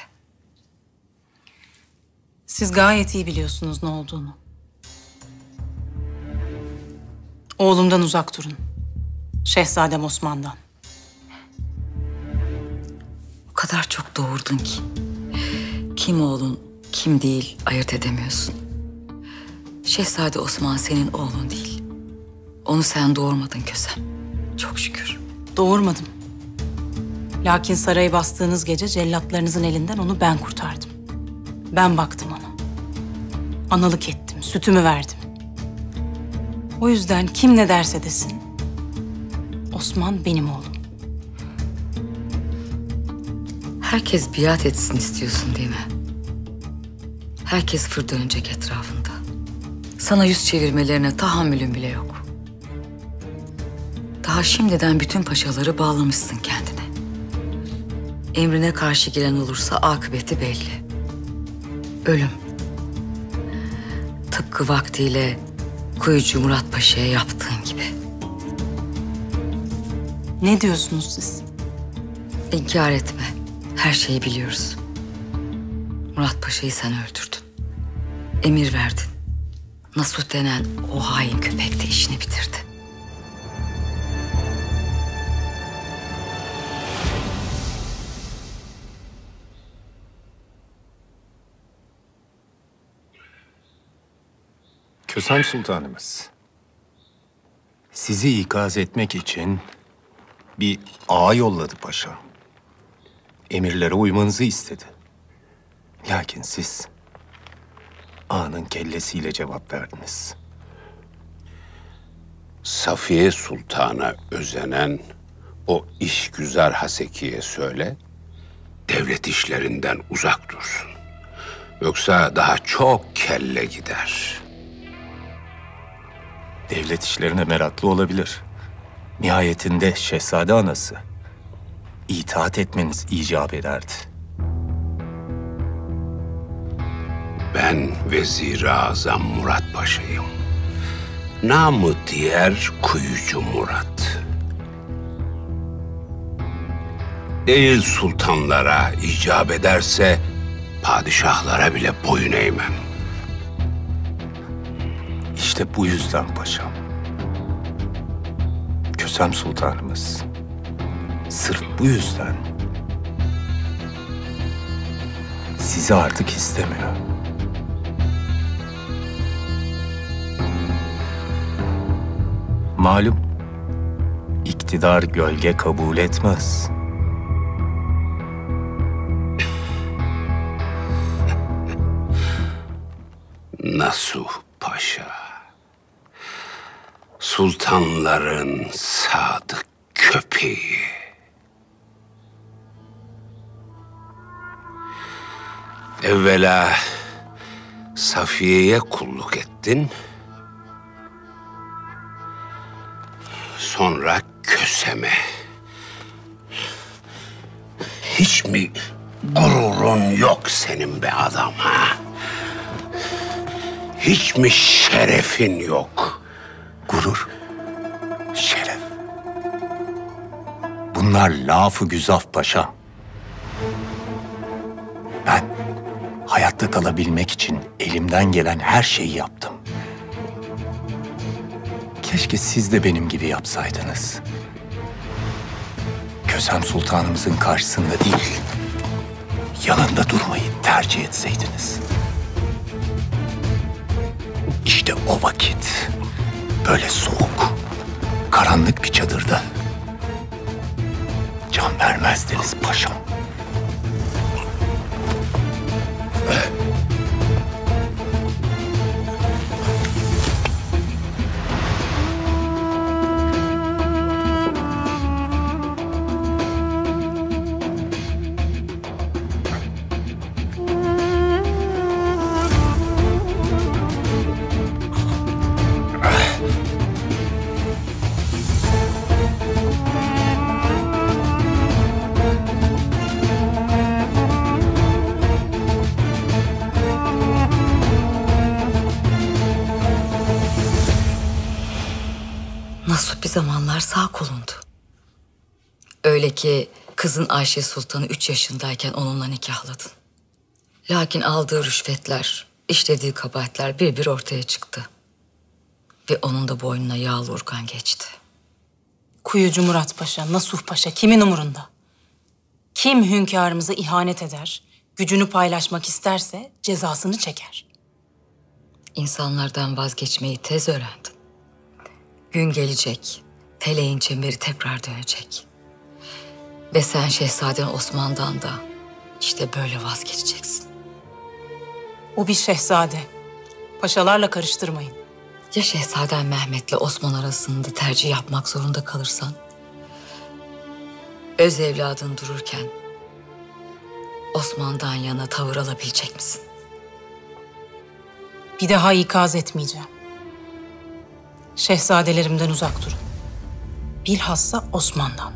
Siz gayet iyi biliyorsunuz ne olduğunu. Oğlumdan uzak durun. Şehzadem Osman'dan. O kadar çok doğurdun ki. Kim oğlun, kim değil ayırt edemiyorsun. Şehzade Osman senin oğlun değil. Onu sen doğurmadın Kösem. Çok şükür. Doğurmadım. Lakin sarayı bastığınız gece cellatlarınızın elinden onu ben kurtardım. Ben baktım ona. Analık ettim, sütümü verdim. O yüzden kim ne derse desin, Osman benim oğlum. Herkes biat etsin istiyorsun değil mi? Herkes fır dönecek etrafında. Sana yüz çevirmelerine tahammülün bile yok. Daha şimdiden bütün paşaları bağlamışsın kendine. Emrine karşı gelen olursa akıbeti belli. Ölüm. Tıpkı vaktiyle Kuyucu Murat Paşa'ya yaptığın gibi. Ne diyorsunuz siz? İnkar etme. Her şeyi biliyoruz. Murat Paşa'yı sen öldürdün. Emir verdin. Nasuh denen o hain köpek de işini bitirdi. Kösem Sultanımız, sizi ikaz etmek için bir ağa yolladı paşa. Emirlere uymanızı istedi. Lakin siz ağanın kellesiyle cevap verdiniz. Safiye Sultan'a özenen o işgüzar Haseki'ye söyle, devlet işlerinden uzak dursun. Yoksa daha çok kelle gider. Devlet işlerine meraklı olabilir. Nihayetinde şehzade anası. İtaat etmeniz icap ederdi. Ben Vezir-i Azam Murat Paşa'yım. Namı diğer Kuyucu Murat. Değil sultanlara icap ederse padişahlara bile boyun eğmem. İşte bu yüzden paşam. Kösem Sultanımız sırf bu yüzden sizi artık istemiyor. Malum, iktidar gölge kabul etmez. Nasuh Paşa, sultanların sadık köpeği. Evvela Safiye'ye kulluk ettin. Sonra Kösem'e. Hiç mi gururun yok senin be adam ha? Hiç mi şerefin yok? Gurur, şeref. Bunlar laf-ı güzaf paşa. Ben hayatta kalabilmek için elimden gelen her şeyi yaptım. Keşke siz de benim gibi yapsaydınız. Kösem Sultanımızın karşısında değil, yanında durmayı tercih etseydiniz. İşte o vakit böyle soğuk, karanlık bir çadırda can vermezdiniz paşam. Nasuh bir zamanlar sağ kolundu. Öyle ki kızın Ayşe Sultan'ı üç yaşındayken onunla nikahladın. Lakin aldığı rüşvetler, işlediği kabahatler bir bir ortaya çıktı. Ve onun da boynuna yağlı urgan geçti. Kuyucu Murat Paşa, Nasuh Paşa kimin umurunda? Kim hünkârımıza ihanet eder, gücünü paylaşmak isterse cezasını çeker. İnsanlardan vazgeçmeyi tez öğrendin. Gün gelecek, feleğin çemberi tekrar dönecek. Ve sen Şehzaden Osman'dan da işte böyle vazgeçeceksin. O bir şehzade. Paşalarla karıştırmayın. Ya Şehzaden Mehmet'le Osman arasında tercih yapmak zorunda kalırsan? Öz evladın dururken Osman'dan yana tavır alabilecek misin? Bir daha ikaz etmeyeceğim. Şehzadelerimden uzak durun. Bilhassa Osman'dan.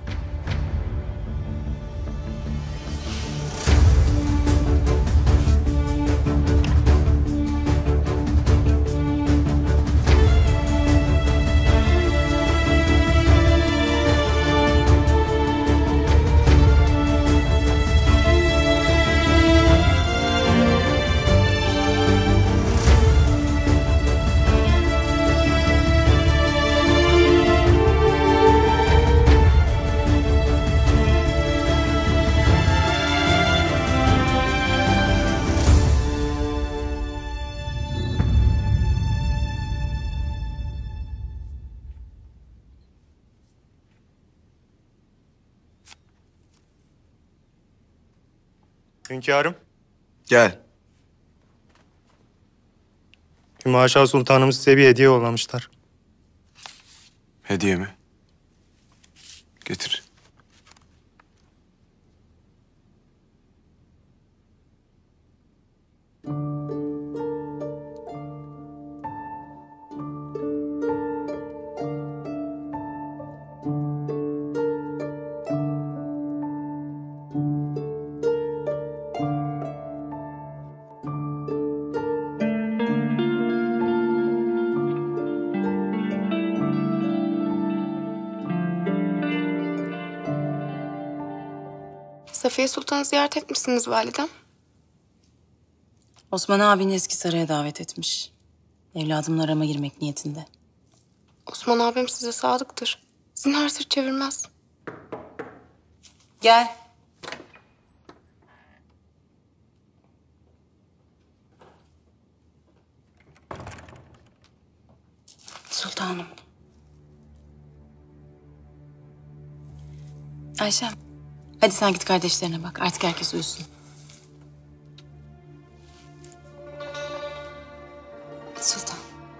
Hünkârım. Gel. Hümaşa Sultanımız size bir hediye yollamışlar. Hediye mi? Getir. Safiye Sultan'ı ziyaret etmişsiniz validem. Osman abinin eski saraya davet etmiş. Evladımla arama girmek niyetinde. Osman abim size sadıktır. Zinhar sırt çevirmez. Gel. Sultanım. Ayşem, hadi sen git kardeşlerine bak. Artık herkes uyusun. Sultan.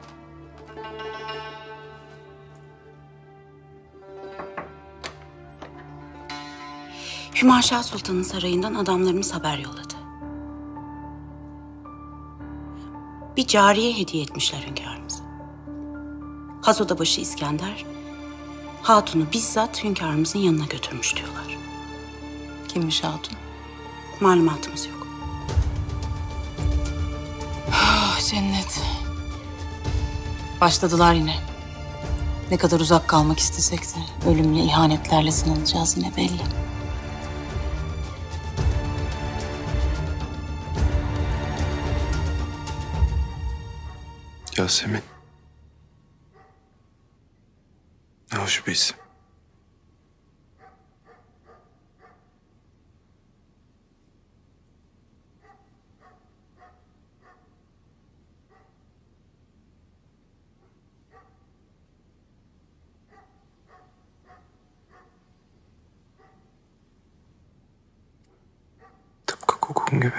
Hümaşa Sultan'ın sarayından adamlarımız haber yolladı. Bir cariye hediye etmişler hünkârımıza. Hazodabaşı İskender, Hatun'u bizzat hünkârımızın yanına götürmüş diyorlar. Kimmiş hatun? Malumatımız yok. Ah cennet. Başladılar yine. Ne kadar uzak kalmak istesek de ölümle, ihanetlerle sınanacağız yine belli. Yasemin. Ne hoş bir isim. Tıpkı kokun gibi.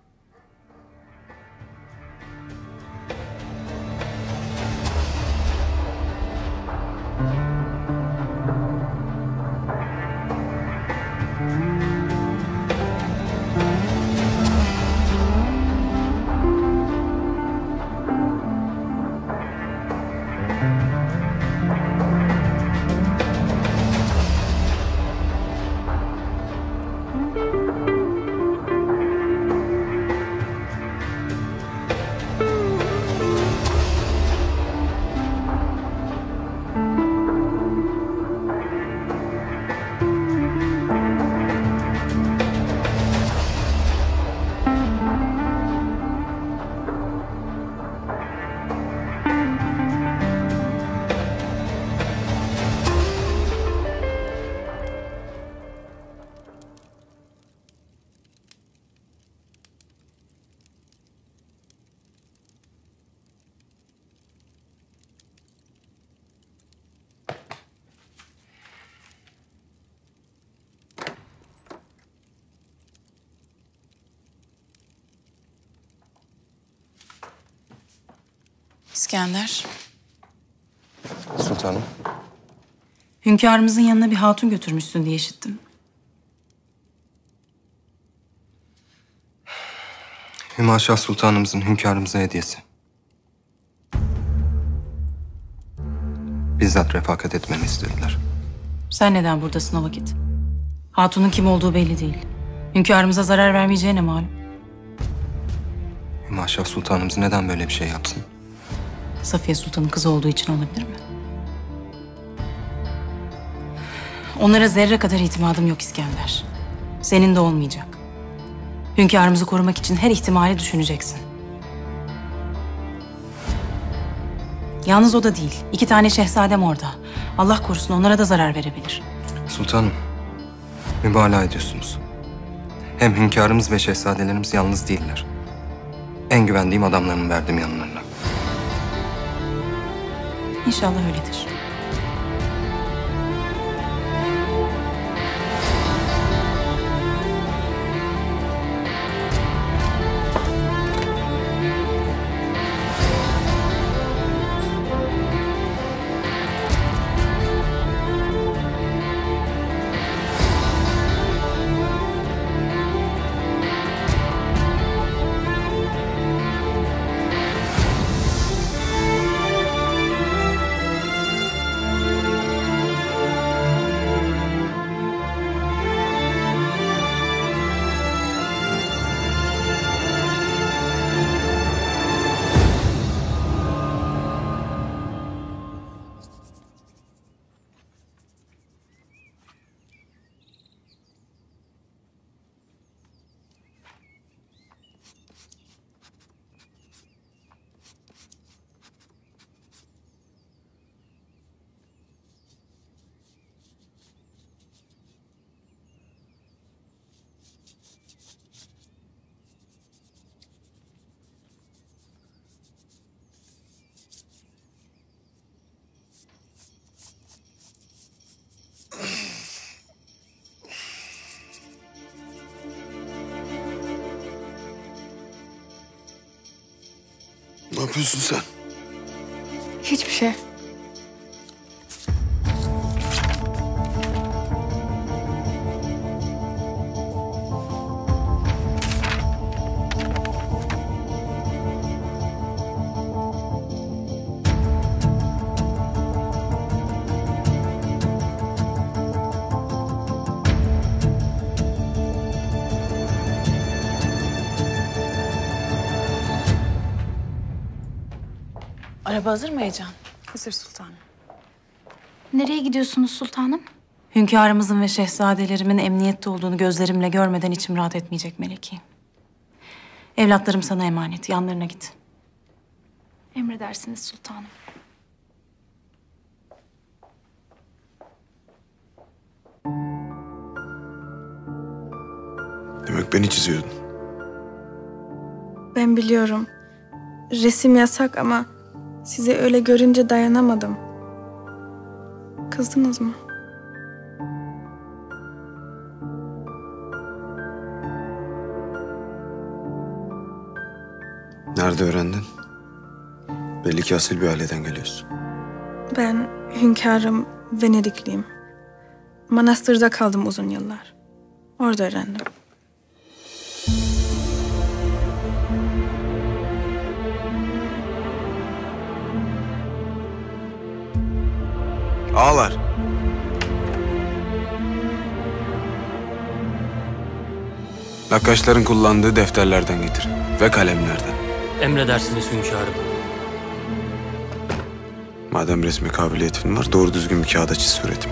İskender. Sultanım. Hünkârımızın yanına bir hatun götürmüşsün diye işittim. Hümaşa Sultanımızın hünkârımıza hediyesi. Bizzat refakat etmemi istediler. Sen neden buradasın o vakit? Hatunun kim olduğu belli değil. Hünkârımıza zarar vermeyeceğine malum. Hümaşa Sultanımız neden böyle bir şey yapsın? Safiye Sultan'ın kızı olduğu için olabilir mi? Onlara zerre kadar itimadım yok İskender. Senin de olmayacak. Hünkârımızı korumak için her ihtimali düşüneceksin. Yalnız o da değil. İki tane şehzadem orada. Allah korusun onlara da zarar verebilir. Sultanım, mübalağa ediyorsunuz. Hem hünkârımız ve şehzadelerimiz yalnız değiller. En güvendiğim adamlarımı verdim yanlarına. İnşallah öyledir. Ne yapıyorsun sen? Hiçbir şey. Araba hazır mı Heyecan? Hazır sultanım. Nereye gidiyorsunuz sultanım? Hünkârımızın ve şehzadelerimin emniyette olduğunu gözlerimle görmeden içim rahat etmeyecek Meleki. Evlatlarım sana emanet. Yanlarına git. Emredersiniz sultanım. Demek beni çiziyordun. Ben biliyorum. Resim yasak ama sizi öyle görünce dayanamadım. Kızdınız mı? Nerede öğrendin? Belli ki asil bir aileden geliyorsun. Ben hünkârım Venedikliyim. Manastırda kaldım uzun yıllar. Orada öğrendim. Ağlar. Nakkaşların kullandığı defterlerden getir ve kalemlerden. Emredersiniz hünkârım. Madem resmi kabiliyetin var, doğru düzgün bir kağıda çiz suretimi.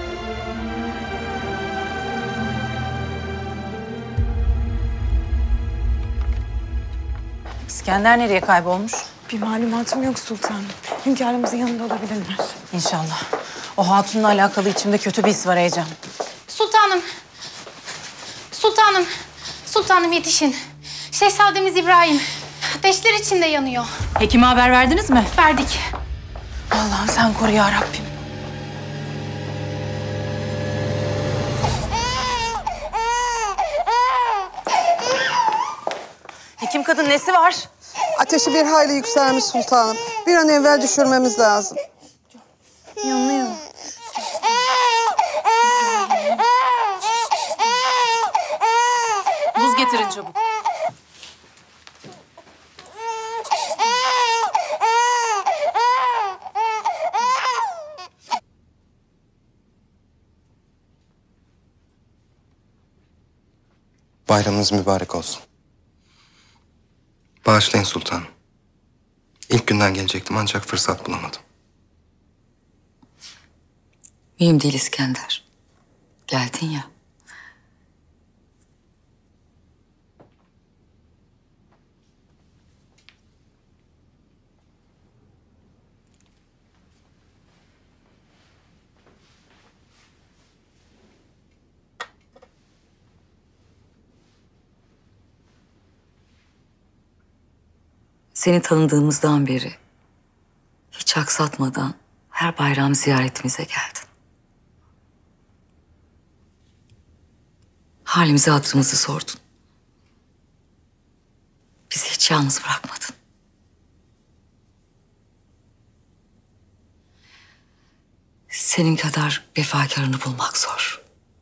İskender nereye kaybolmuş? Bir malumatım yok sultanım. Hünkârımızın yanında olabilirler. İnşallah. O hatunla alakalı içimde kötü bir his var Heyecan. Sultanım. Sultanım. Sultanım yetişin. Şehzademiz İbrahim. Ateşler içinde yanıyor. Hekime haber verdiniz mi? Verdik. Allah'ım sen koru ya Rabbim. Hekim kadın nesi var? Ateşi bir hayli yükselmiş sultanım. Bir an evvel düşürmemiz lazım. Yanıyor. Buz getirin çabuk. Bayramınız mübarek olsun. Bağışlayın sultanım. İlk günden gelecektim ancak fırsat bulamadım. Mühim değil İskender. Geldin ya. Seni tanıdığımızdan beri hiç aksatmadan her bayram ziyaretimize geldin. Halimizi hatırımızı sordun. Bizi hiç yalnız bırakmadın. Senin kadar vefakarını bulmak zor.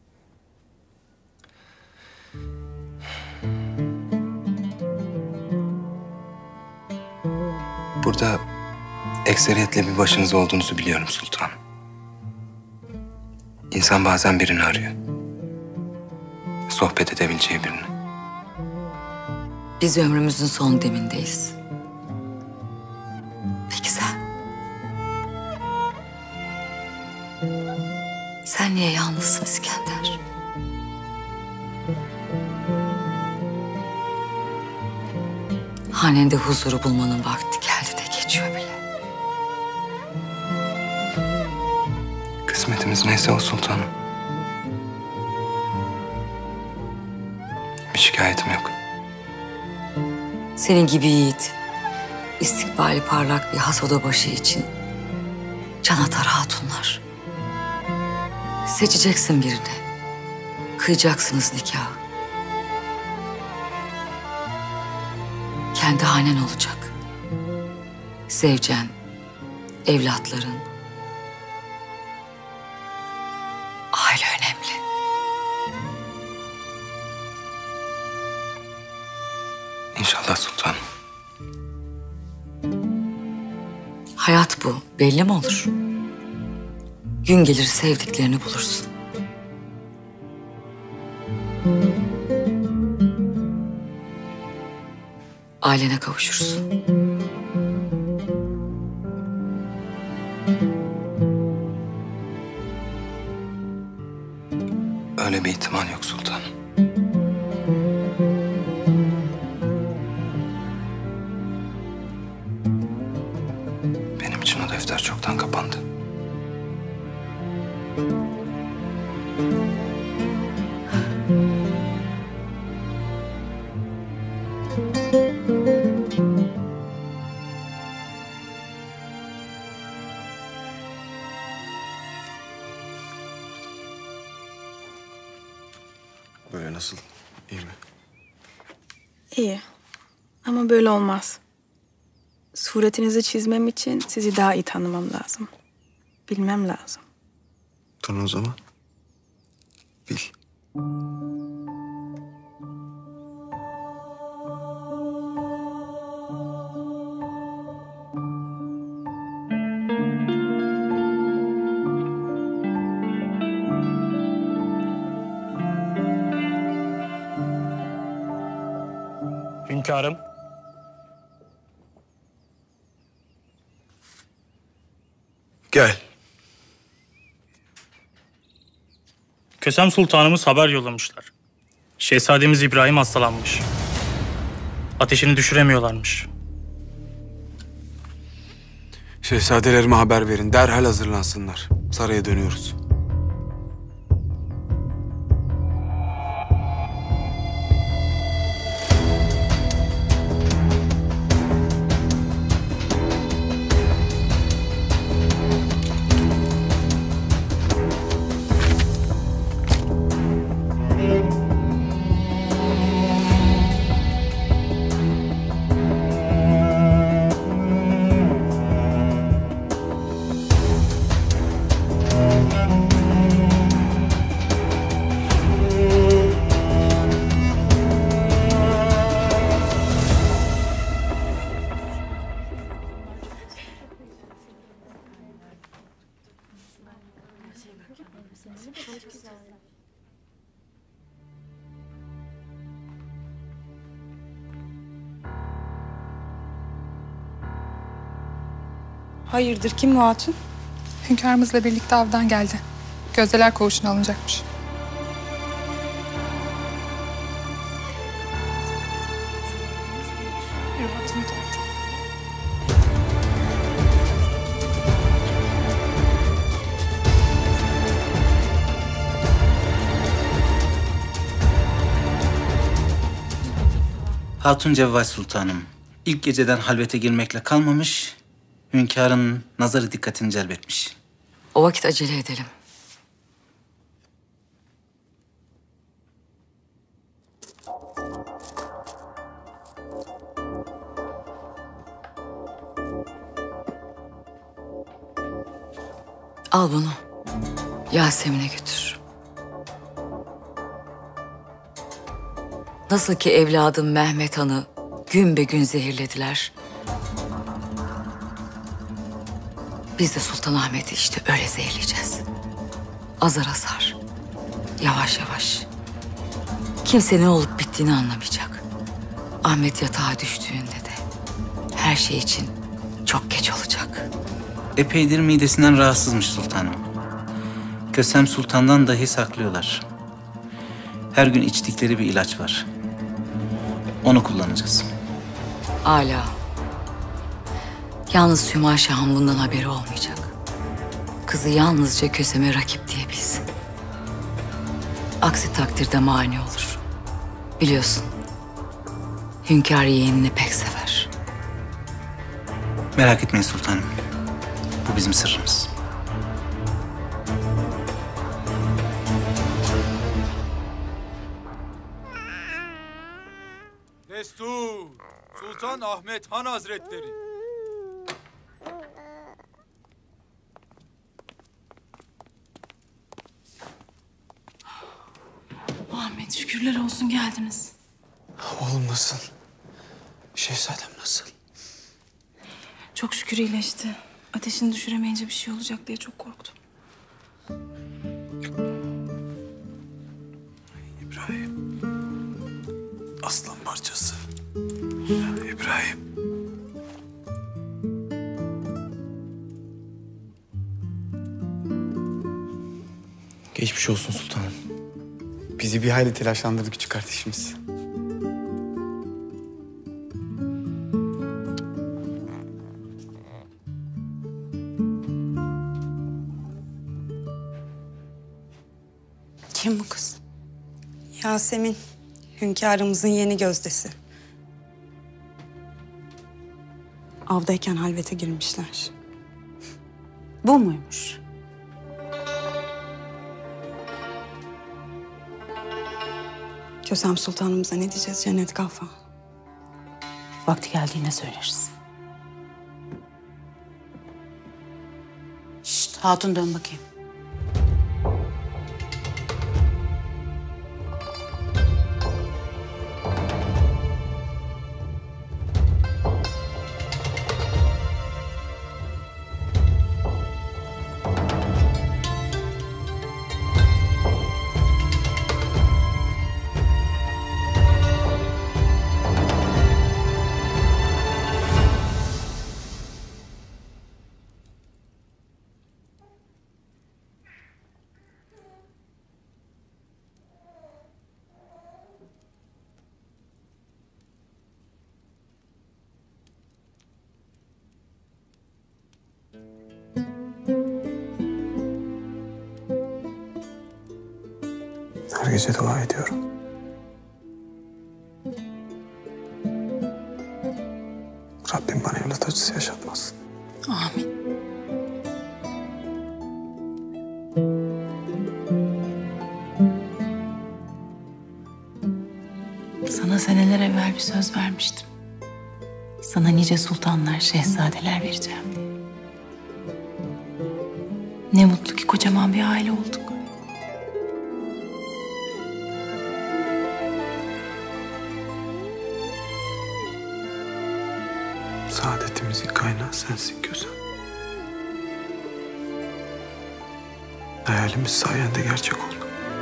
Burada ekseriyetle bir başınız olduğunuzu biliyorum sultanım. İnsan bazen birini arıyor. Sohbet edebileceği birini. Biz ömrümüzün son demindeyiz. Peki sen? Sen niye yalnızsın İskender? Hanende huzuru bulmanın vakti geldi de geçiyor bile. Kısmetimiz neyse o sultanım. Bir şikayetim yok. Senin gibi yiğit, istikbali parlak bir has odabaşı için can atar hatunlar. Seçeceksin birini. Kıyacaksınız nikahı. Kendi hanen olacak. Zevcen, evlatların. Aile önemli. İnşallah sultanım. Hayat bu. Belli mi olur? Gün gelir sevdiklerini bulursun. Ailene kavuşursun. Öyle bir ihtimal yok sultanım. Benim için o defter çoktan kapandı. Böyle nasıl? İyi mi? İyi. Ama böyle olmaz. Suretinizi çizmem için sizi daha iyi tanımam lazım. Bilmem lazım. Tanı o zaman. Bil. Hünkârım. Gel. Kösem Sultanımız haber yollamışlar. Şehzademiz İbrahim hastalanmış. Ateşini düşüremiyorlarmış. Şehzadelerime haber verin. Derhal hazırlansınlar. Saraya dönüyoruz. Hayırdır, kim bu hatun? Hünkârımızla birlikte avdan geldi. Gözdeler koğuşuna alınacakmış. Hatun Cevval Sultanım, ilk geceden halvete girmekle kalmamış, hünkârın nazarı dikkatini celbetmiş. O vakit acele edelim. Al bunu. Yasemin'e götür. Nasıl ki evladım Mehmet Han'ı gün be gün zehirlediler. Biz de Sultanahmet'i işte öyle zehirleyeceğiz. Azar azar. Yavaş yavaş. Kimse ne olup bittiğini anlamayacak. Ahmet yatağa düştüğünde de her şey için çok geç olacak. Epeydir midesinden rahatsızmış sultanım. Kösem Sultan'dan dahi saklıyorlar. Her gün içtikleri bir ilaç var. Onu kullanacağız. Âlâ. Yalnız Hüma Şah'ın bundan haberi olmayacak. Kızı yalnızca Kösem'e rakip diye bilsin. Aksi takdirde mani olur. Biliyorsun, hünkâr yeğenini pek sever. Merak etmeyin sultanım. Bu bizim sırrımız. Destur! Sultan Ahmet Han Hazretleri! Ahmet şükürler olsun geldiniz. Oğlum nasıl? Şehzadem nasıl? Çok şükür iyileşti. Ateşini düşüremeyince bir şey olacak diye çok korktum. İbrahim. Aslan parçası. Ya İbrahim. Geçmiş olsun sultanım. Bizi bir hayli telaşlandırdı küçük kardeşimiz. Kim bu kız? Yasemin, hünkârımızın yeni gözdesi. Avdayken halvete girmişler. Bu muymuş? Kösem Sultanımıza ne diyeceğiz Cennet Kalfa? Vakti geldiğinde söyleriz. Şşt, hatun dön bakayım. Her gece dua ediyorum. Rabbim bana evlat acısı yaşatmasın. Amin. Sana seneler evvel bir söz vermiştim. Sana nice sultanlar, şehzadeler vereceğim diye. Ne mutlu ki kocaman bir aile olduk. Saadetimizin kaynağı sensin Kösem. Hayalimiz sayende gerçek oldu.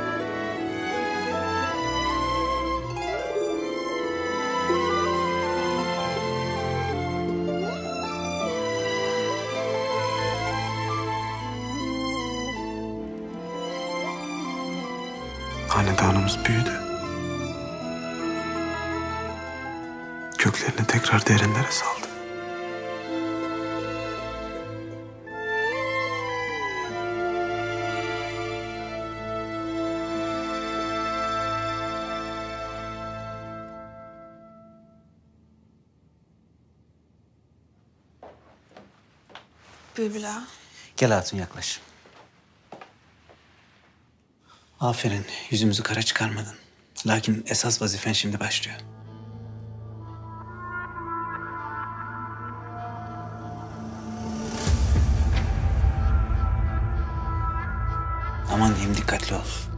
Hanedanımız büyüdü. Köklerini tekrar derinlere saldı. Bülbül ağa. Gel hatun yaklaş. Aferin, yüzümüzü kara çıkarmadın. Lakin esas vazifen şimdi başlıyor. Aman diyeyim dikkatli ol.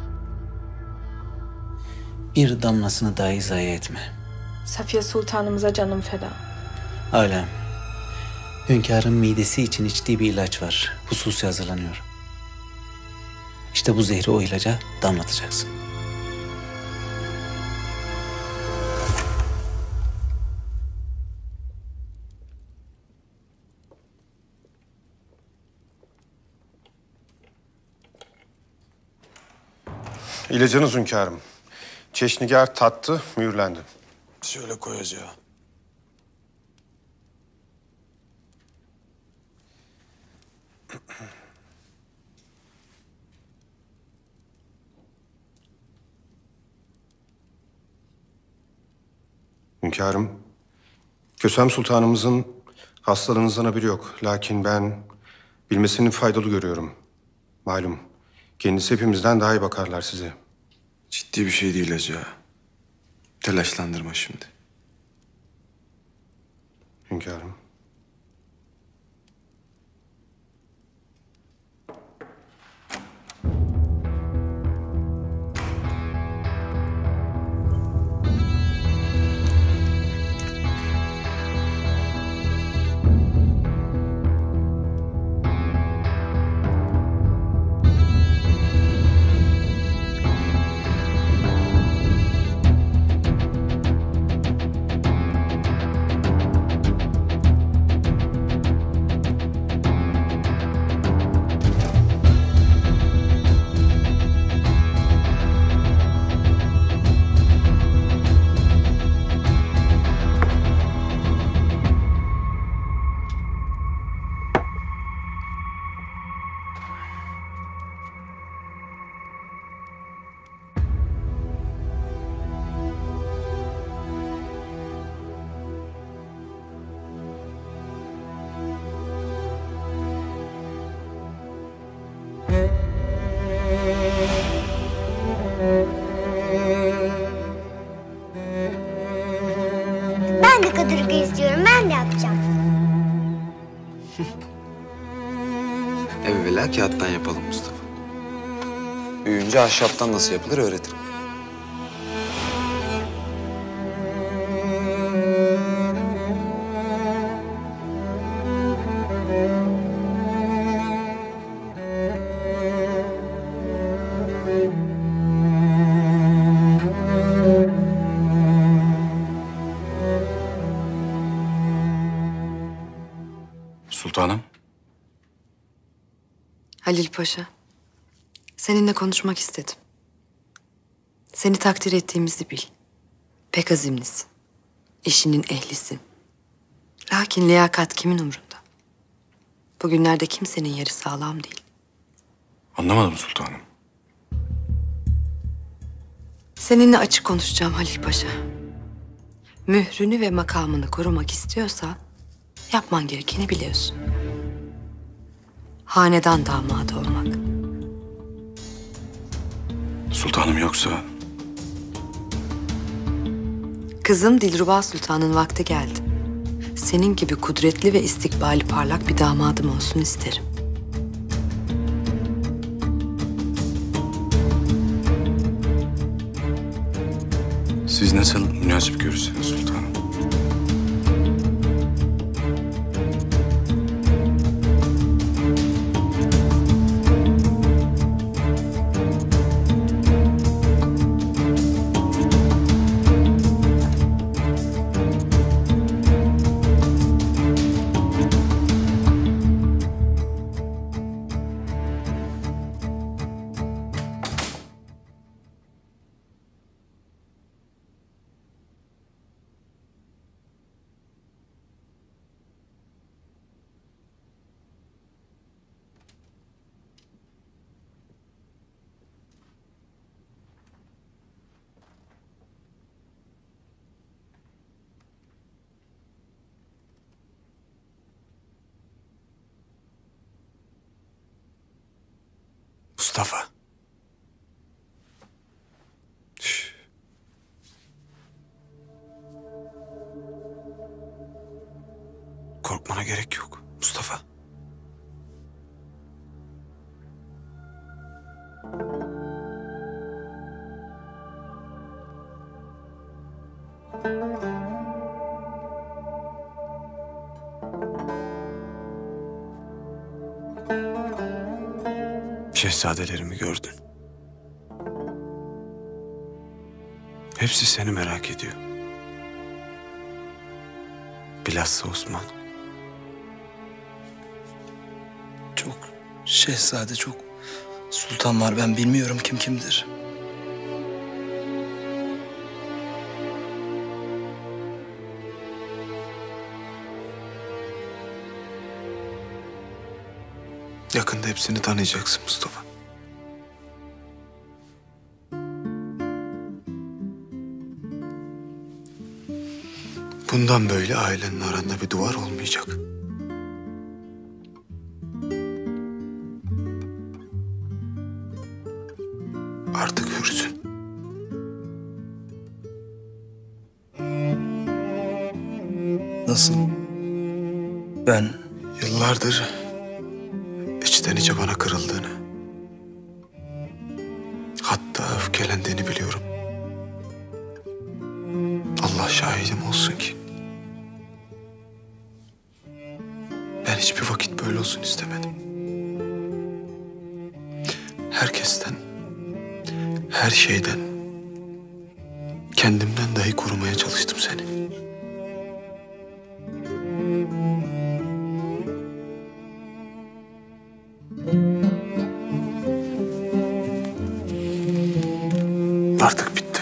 Bir damlasını dahi zayi etme. Safiye Sultanımıza canım feda. Hala. Hünkârın midesi için içtiği bir ilaç var. Hususi hazırlanıyor. İşte bu zehri o ilaca damlatacaksın. İlacınız hünkârım. Çeşnigar tattı, mühürlendi. Şöyle koyacağım. Hünkârım, Kösem Sultanımızın hastalığınızdan haberi yok. Lakin ben bilmesini faydalı görüyorum. Malum, kendisi hepimizden daha iyi bakarlar size. Ciddi bir şey değil Hacı ağa. Telaşlandırma şimdi. Hünkârım. Ben de kadırga istiyorum. Ben de yapacağım. Evvela kağıttan yapalım Mustafa. Büyüyünce ahşaptan nasıl yapılır öğretirim. Sultanım. Halil Paşa, seninle konuşmak istedim. Seni takdir ettiğimizi bil. Pek azimlisin. İşinin ehlisin. Lakin liyakat kimin umrunda? Bugünlerde kimsenin yeri sağlam değil. Anlamadım sultanım. Seninle açık konuşacağım Halil Paşa. Mührünü ve makamını korumak istiyorsa yapman gerekeni biliyorsun. Hanedan damadı olmak. Sultanım yoksa... Kızım Dilruba Sultan'ın vakti geldi. Senin gibi kudretli ve istikbali parlak bir damadım olsun isterim. Siz nasıl münasip görürseniz sultanım. Mustafa. Şş. Korkmana gerek yok Mustafa. Şehzadelerimi gördün. Hepsi seni merak ediyor. Bilhassa Osman. Çok şehzade, çok sultan var. Ben bilmiyorum kim kimdir. Yakında hepsini tanıyacaksın Mustafa. Bundan böyle ailenin arasında bir duvar olmayacak. Artık hürsün. Nasıl? Ben... Yıllardır içten içe bana kırıldığını, hatta öfkelendiğini biliyorum. Allah şahidim olsun ki ben hiçbir vakit böyle olsun istemedim. Herkesten, her şeyden, kendimden dahi korumaya çalıştım seni. Artık bitti.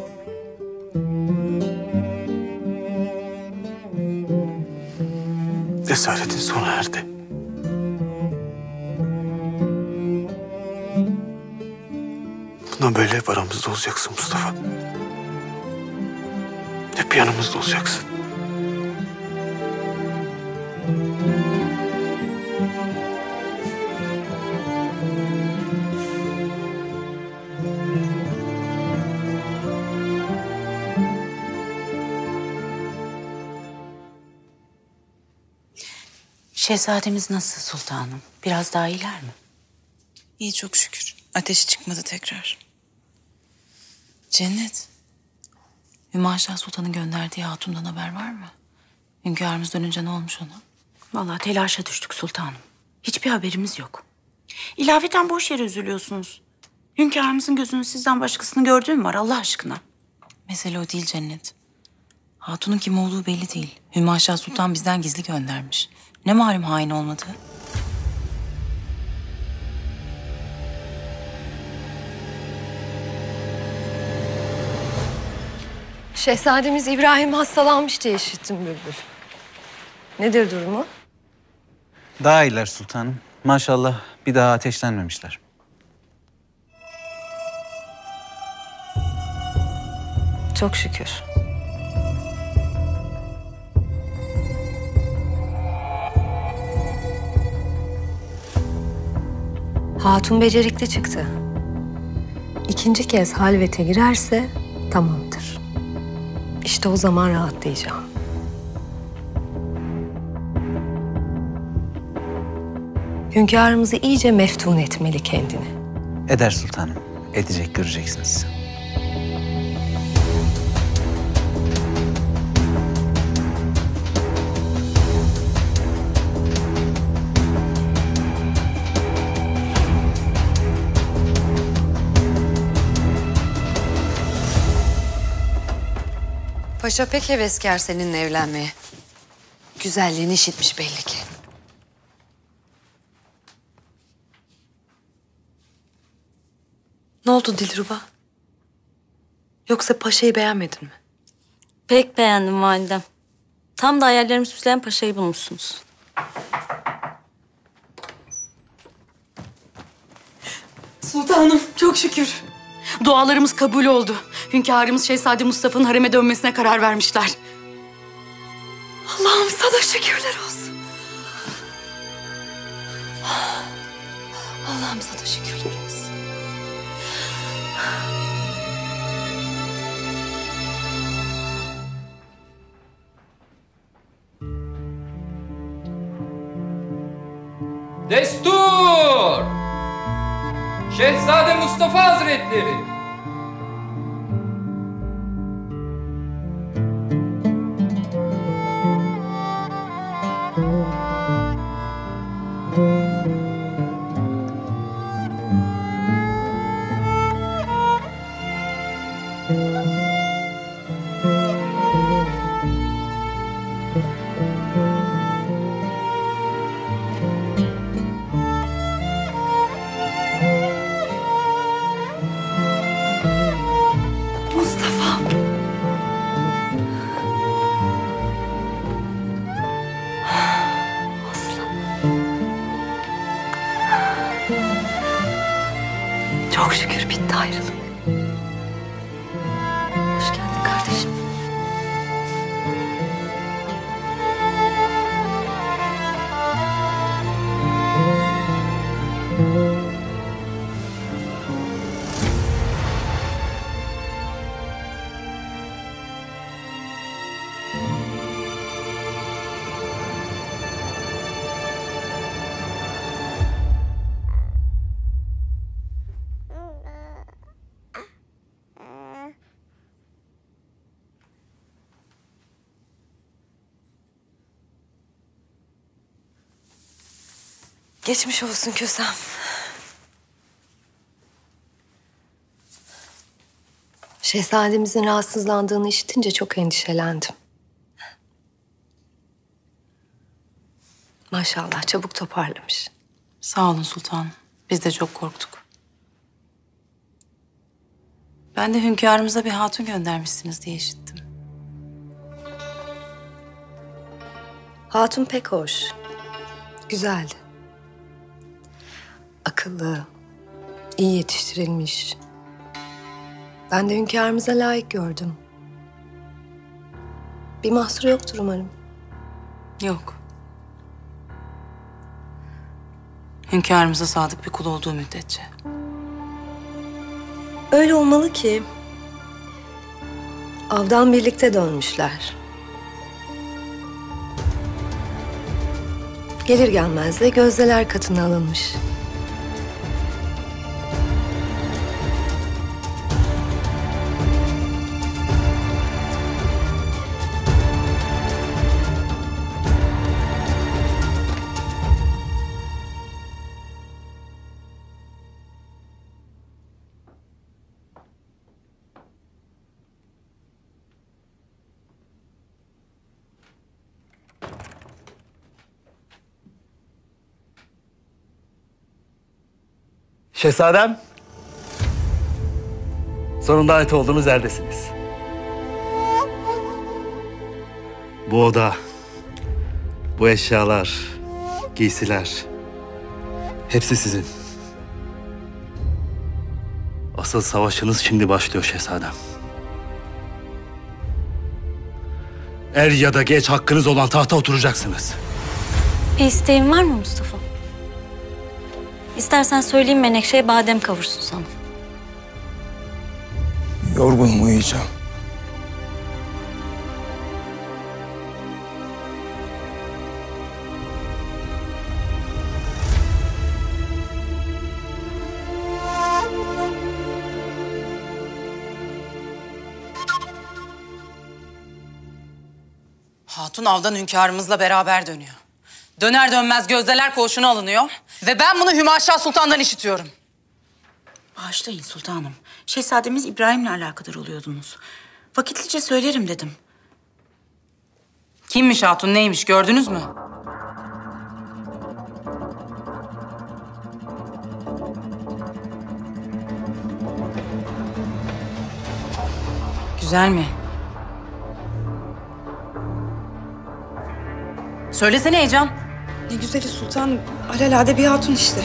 Cesaretin sona erdi. Bundan böyle hep aramızda olacaksın Mustafa. Hep yanımızda olacaksın. Şehzademiz nasıl sultanım? Biraz daha iyiler mi? İyi çok şükür. Ateşi çıkmadı tekrar. Cennet. Hümaşa Sultan'ın gönderdiği hatundan haber var mı? Hünkârımız dönünce ne olmuş ona? Vallahi telaşa düştük sultanım. Hiçbir haberimiz yok. İlaveten boş yere üzülüyorsunuz. Hünkârımızın gözünün sizden başkasını gördüğü mü var Allah aşkına? Mesele o değil Cennet. Hatunun kim olduğu belli değil. Hümaşa Sultan bizden gizli göndermiş. Ne malum hain olmadığı? Şehzademiz İbrahim hastalanmış diye işittim Bülbül. Nedir durumu? Daha iyiler sultanım. Maşallah bir daha ateşlenmemişler. Çok şükür. Hatun becerikli çıktı. İkinci kez halvete girerse tamamdır. İşte o zaman rahatlayacağım. Hünkârımızı iyice meftun etmeli kendini. Eder sultanım. Edecek, göreceksiniz. Paşa pek heveskar seninle evlenmeye. Güzelliğini işitmiş belli ki. Ne oldu Dilruba? Yoksa paşayı beğenmedin mi? Pek beğendim validem. Tam da hayallerimi süsleyen paşayı bulmuşsunuz. Sultanım çok şükür. Dualarımız kabul oldu. Hünkârımız Şehzade Mustafa'nın hareme dönmesine karar vermişler. Allah'ım sana şükürler olsun. Allah'ım sana şükürler olsun. Destur! Şehzade Mustafa Hazretleri! Çok şükür bitti ayrılık. Hoş geldin kardeşim. Geçmiş olsun Kösem. Şehzademizin rahatsızlandığını işitince çok endişelendim. Maşallah çabuk toparlamış. Sağ olun sultanım. Biz de çok korktuk. Ben de hünkârımıza bir hatun göndermişsiniz diye işittim. Hatun pek hoş. Güzeldi. Akıllı, iyi yetiştirilmiş. Ben de hünkârımıza layık gördüm. Bir mahsuru yoktur umarım. Yok. Hünkârımıza sadık bir kul olduğu müddetçe. Öyle olmalı ki avdan birlikte dönmüşler. Gelir gelmez de gözdeler katına alınmış. Şehzadem, sonunda ait olduğunuz yerdesiniz. Bu oda, bu eşyalar, giysiler, hepsi sizin. Asıl savaşınız şimdi başlıyor şehzadem. Er ya da geç hakkınız olan tahta oturacaksınız. Bir isteğin var mı Mustafa? İstersen söyleyeyim Menekşe'ye badem kavursun sana. Yorgunum, uyuyacağım. Hatun avdan hünkârımızla beraber dönüyor. Döner dönmez gözdeler koğuşuna alınıyor. Ve ben bunu Hümaşa Sultan'dan işitiyorum. Bağışlayın sultanım. Şehzademiz İbrahim'le alakadar oluyordunuz. Vakitlice söylerim dedim. Kimmiş hatun, neymiş gördünüz mü? Güzel mi? Söylesene Heyecan. Ne güzeli sultan, alelade bir hatun işte.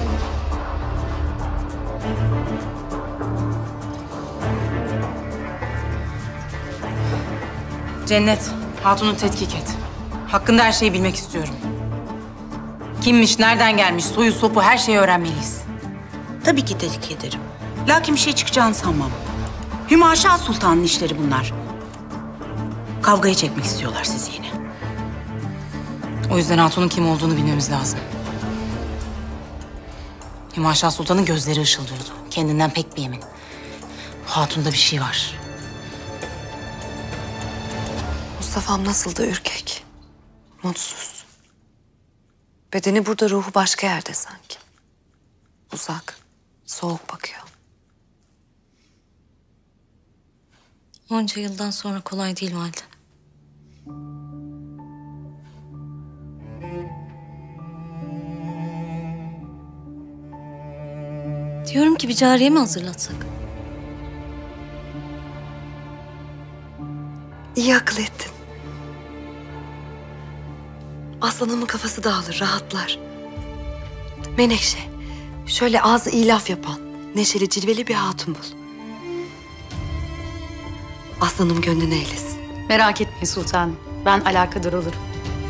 Cennet, hatunu tetkik et. Hakkında her şeyi bilmek istiyorum. Kimmiş, nereden gelmiş, soyu sopu her şeyi öğrenmeliyiz. Tabii ki tetkik ederim. Lakin bir şey çıkacağını sanmam. Hümaşa Sultan'ın işleri bunlar. Kavgaya çekmek istiyorlar sizi yine. O yüzden hatunun kim olduğunu bilmemiz lazım. Hümaşa Sultan'ın gözleri ışıldıyordu. Kendinden pek bir emin. Bu hatunda bir şey var. Mustafa'm nasıl da ürkek. Mutsuz. Bedeni burada, ruhu başka yerde sanki. Uzak, soğuk bakıyor. Onca yıldan sonra kolay değil valide. Diyorum ki bir cariye mi hazırlatsak? İyi akıl ettin. Aslanımın kafası dağılır, rahatlar. Menekşe, şöyle ağzı iyi laf yapan, neşeli, cilveli bir hatun bul. Aslanım gönlünü eylesin. Merak etmeyin sultanım. Ben alakadar olurum.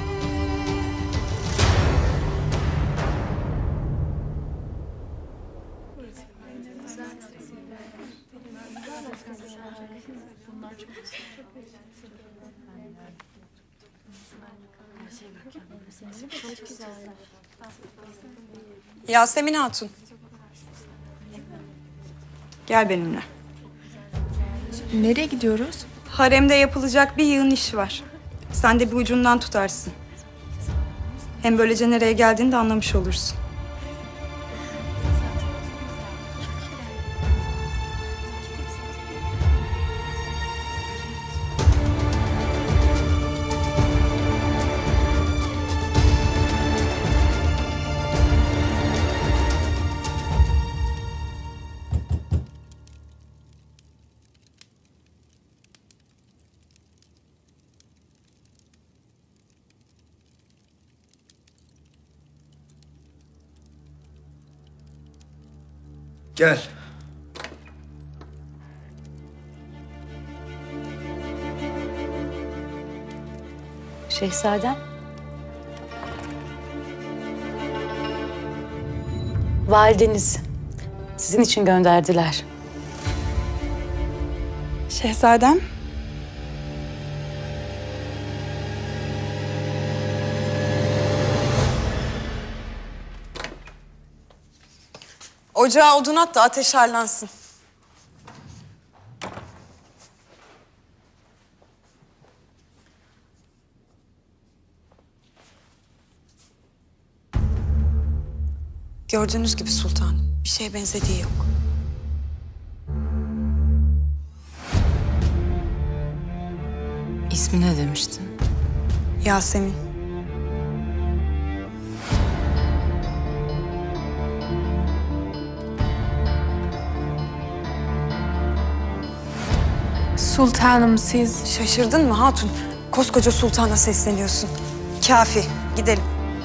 Yasemin Hatun. Gel benimle. Nereye gidiyoruz? Haremde yapılacak bir yığın iş var. Sen de bir ucundan tutarsın. Hem böylece nereye geldiğini de anlamış olursun. Gel. Şehzadem. Valideniz sizin için gönderdiler. Şehzadem. Ocağa odun at da ateş harlansın. Gördüğünüz gibi sultanım, bir şeye benzediği yok. İsmi ne demiştin? Yasemin. Sultanım siz... Şaşırdın mı hatun? Koskoca sultana sesleniyorsun. Kafi, gidelim.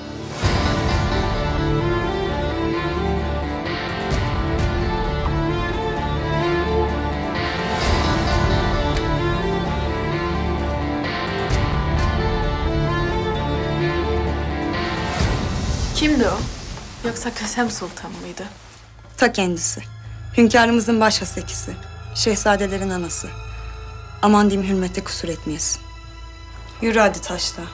Kimdi o? Yoksa Kasem Sultan mıydı? Ta kendisi. Hünkârımızın baş hasekisi. Şehzadelerin anası. Aman diyeyim hürmette kusur etmeyesin. Yürü hadi taşla.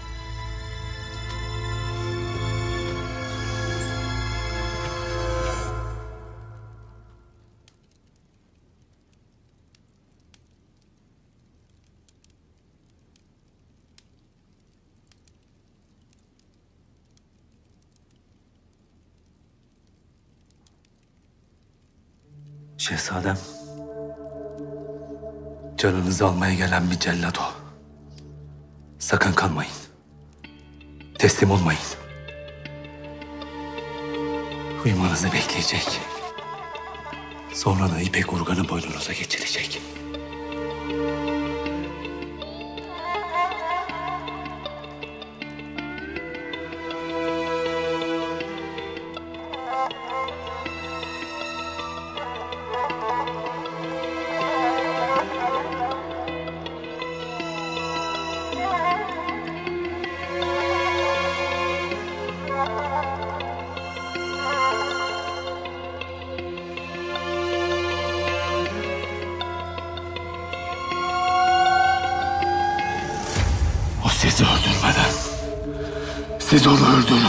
Şehzadem, canınızı almaya gelen bir cellat o. Sakın kalmayın. Teslim olmayın. Uyumanızı bekleyecek. Sonra da ipek urganı boynunuza geçirecek. Sizi öldürmeden siz onu öldürün.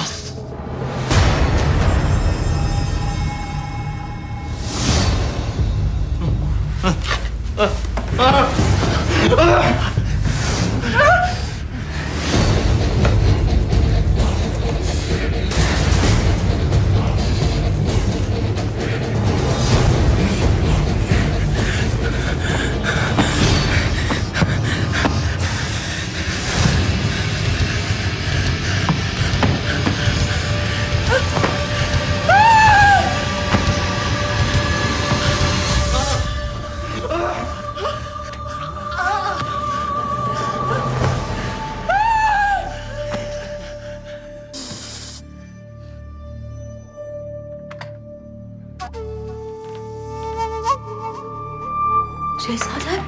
Şehzadem.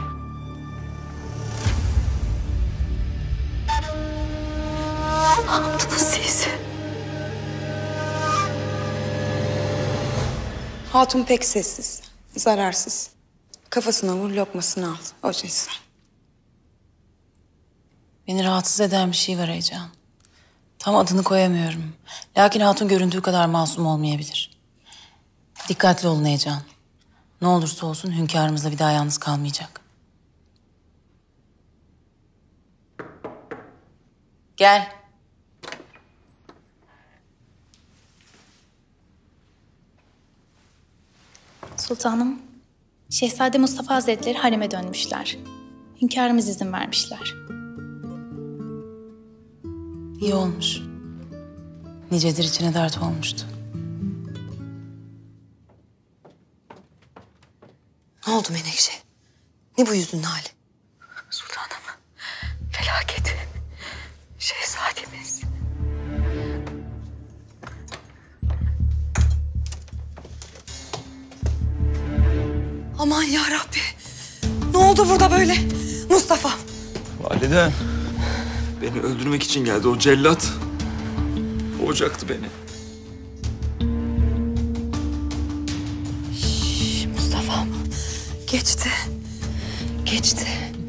Ne yaptınız siz? Hatun pek sessiz, zararsız. Kafasına vur, lokmasını al. O cinsten. Beni rahatsız eden bir şey var Heyecan. Tam adını koyamıyorum. Lakin hatun göründüğü kadar masum olmayabilir. Dikkatli olun Heyecan. Ne olursa olsun hünkârımızla bir daha yalnız kalmayacak. Gel. Sultanım, Şehzade Mustafa Hazretleri hareme dönmüşler. Hünkârımız izin vermişler. İyi olmuş. Nicedir içine dert olmuştu. Ne oldu Menekşe? Ne bu yüzün hali? Sultanım, felaket. Şehzademiz. Aman ya Rabbi. Ne oldu burada böyle? Mustafa. Validem, beni öldürmek için geldi o cellat. Boğacaktı beni. Şş, Mustafa'm. Geçti. Geçti.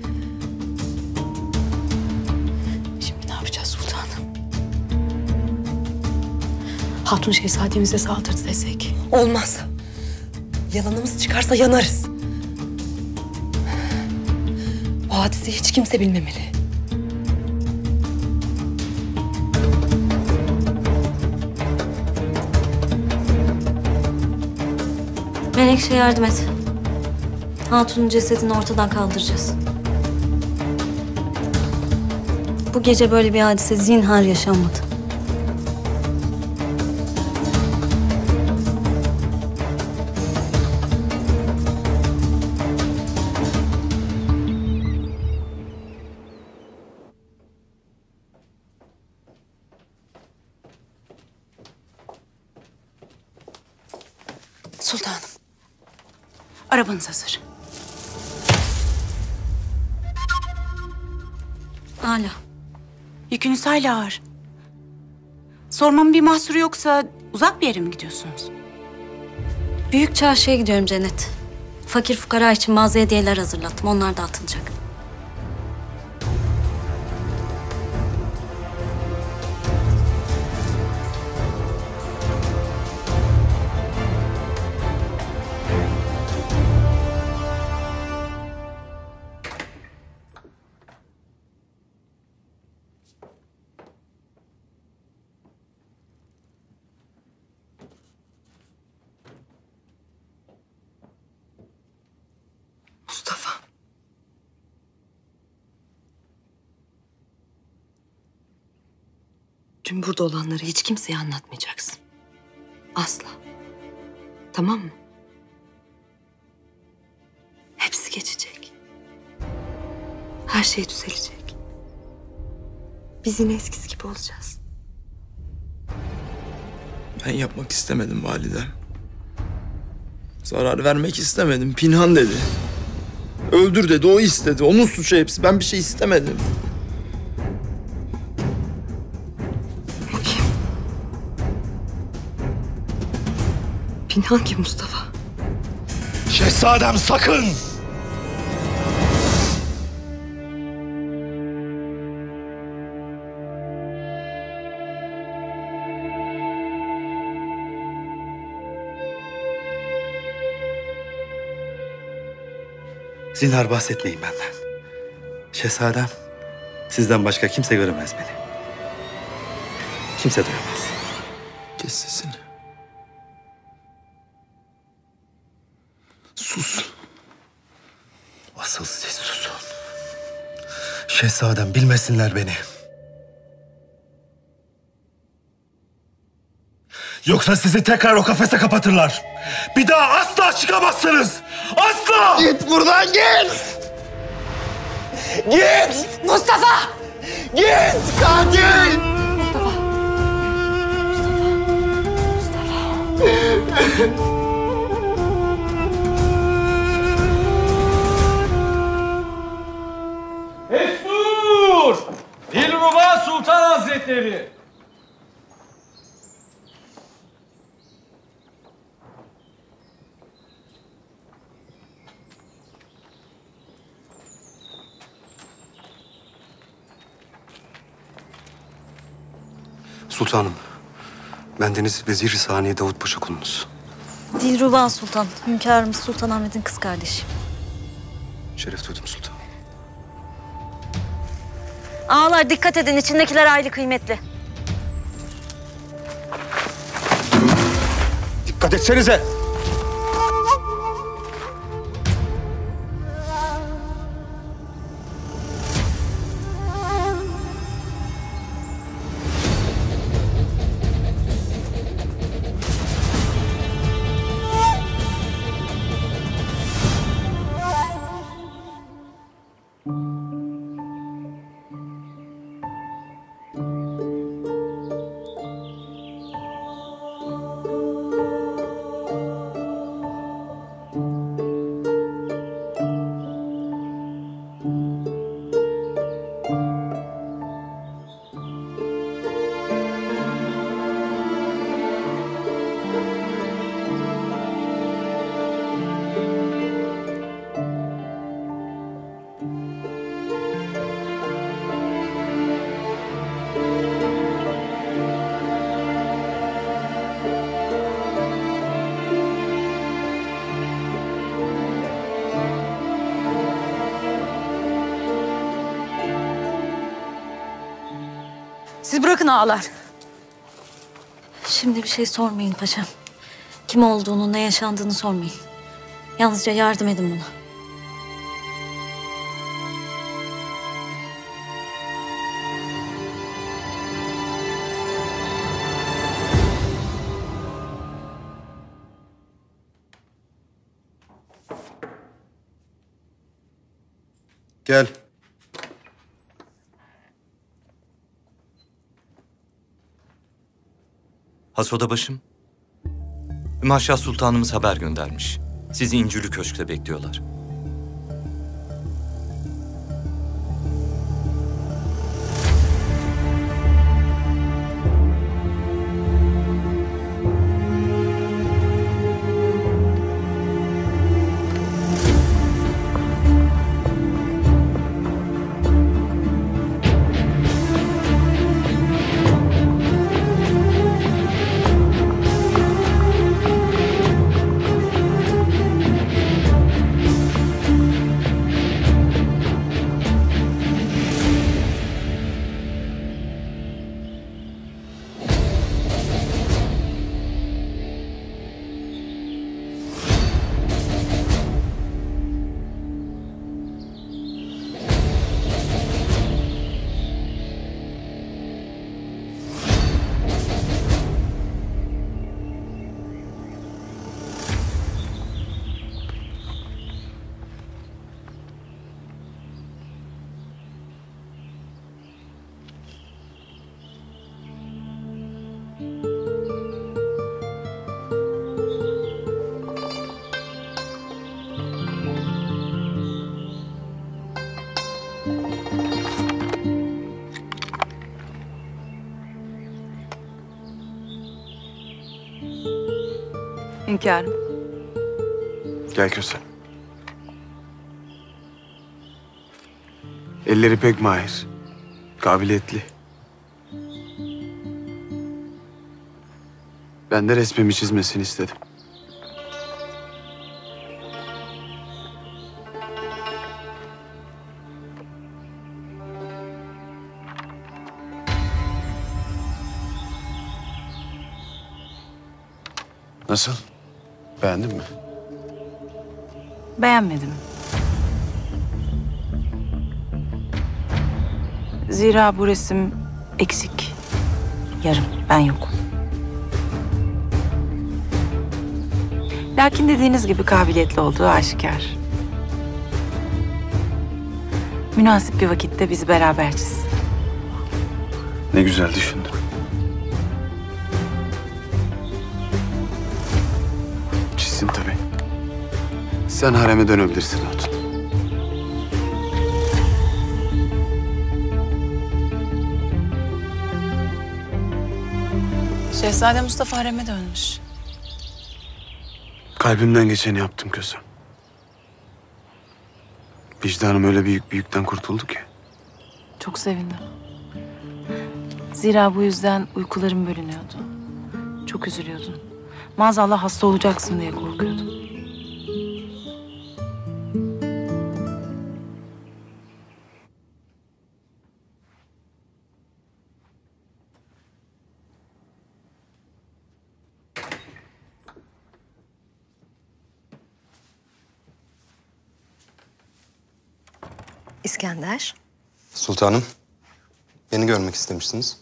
Şimdi ne yapacağız sultanım? Hatun şehzademize saldırdı desek. Olmaz. Yalanımız çıkarsa yanarız. Bu hadiseyi hiç kimse bilmemeli. Menekşe yardım et. Hatun'un cesedini ortadan kaldıracağız. Bu gece böyle bir hadise zinhar yaşanmadı. Sultanım. Arabanız hazır. Hala. Yükünüz hala ağır. Sormamın bir mahsuru yoksa uzak bir yere mi gidiyorsunuz? Büyük çarşıya gidiyorum Cennet. Fakir fukara için bazı hediyeler hazırlattım. Onlar dağıtılacak. Mustafa. Dün burada olanları hiç kimseye anlatmayacaksın. Asla. Tamam mı? Hepsi geçecek. Her şey düzelecek. Biz yine eskisi gibi olacağız. Ben yapmak istemedim validem. Zarar vermek istemedim. Pinhan dedi. Öldür dedi, o istedi. Onun suçu hepsi. Ben bir şey istemedim. O kim? Pinhan kim Mustafa? Şehzadem sakın! Zinhar bahsetmeyin benden. Şehzadem, sizden başka kimse göremez beni. Kimse duyamaz. Kes sesini. Sus. Asıl siz susun. Şehzadem bilmesinler beni. Yoksa sizi tekrar o kafese kapatırlar. Bir daha asla çıkamazsınız. Asla! Git buradan git! Git! Mustafa! Git katil! Mustafa! Mustafa! Mustafa! Destur! Dilruba Sultan Hazretleri! Sultanım, bendeniz Vezir-i Saniye Davut Paşa kulunuz. Dilruba Sultan, hünkârımız Sultanahmet'in kız kardeşi. Şeref duydum sultanım. Ağalar dikkat edin, içindekiler ayrı kıymetli. Dikkat etsenize! Siz bırakın ağalar. Şimdi bir şey sormayın paşam. Kim olduğunu, ne yaşandığını sormayın. Yalnızca yardım edin bana. Gel. Hasoda başım. Ümaşah Sultanımız haber göndermiş. Sizi İncülü Köşk'te bekliyorlar. Hünkârım. Gel Kösem. Elleri pek mahir, kabiliyetli. Ben de resmimi çizmesini istedim. Nasıl? Beğendin mi? Beğenmedim. Zira bu resim eksik. Yarım, ben yokum. Lakin dediğiniz gibi kabiliyetli olduğu aşikar. Münasip bir vakitte bizi beraber çiz. Ne güzel düşündün. Çizsin tabii. Sen hareme dönebilirsin Hatun. Şehzade Mustafa hareme dönmüş. Kalbimden geçeni yaptım Kösem. Vicdanım öyle büyük bir yükten kurtuldu ki. Çok sevindim. Zira bu yüzden uykularım bölünüyordu. Çok üzülüyordum. Maazallah hasta olacaksın diye korkuyordum. İskender. Sultanım, beni görmek istemişsiniz.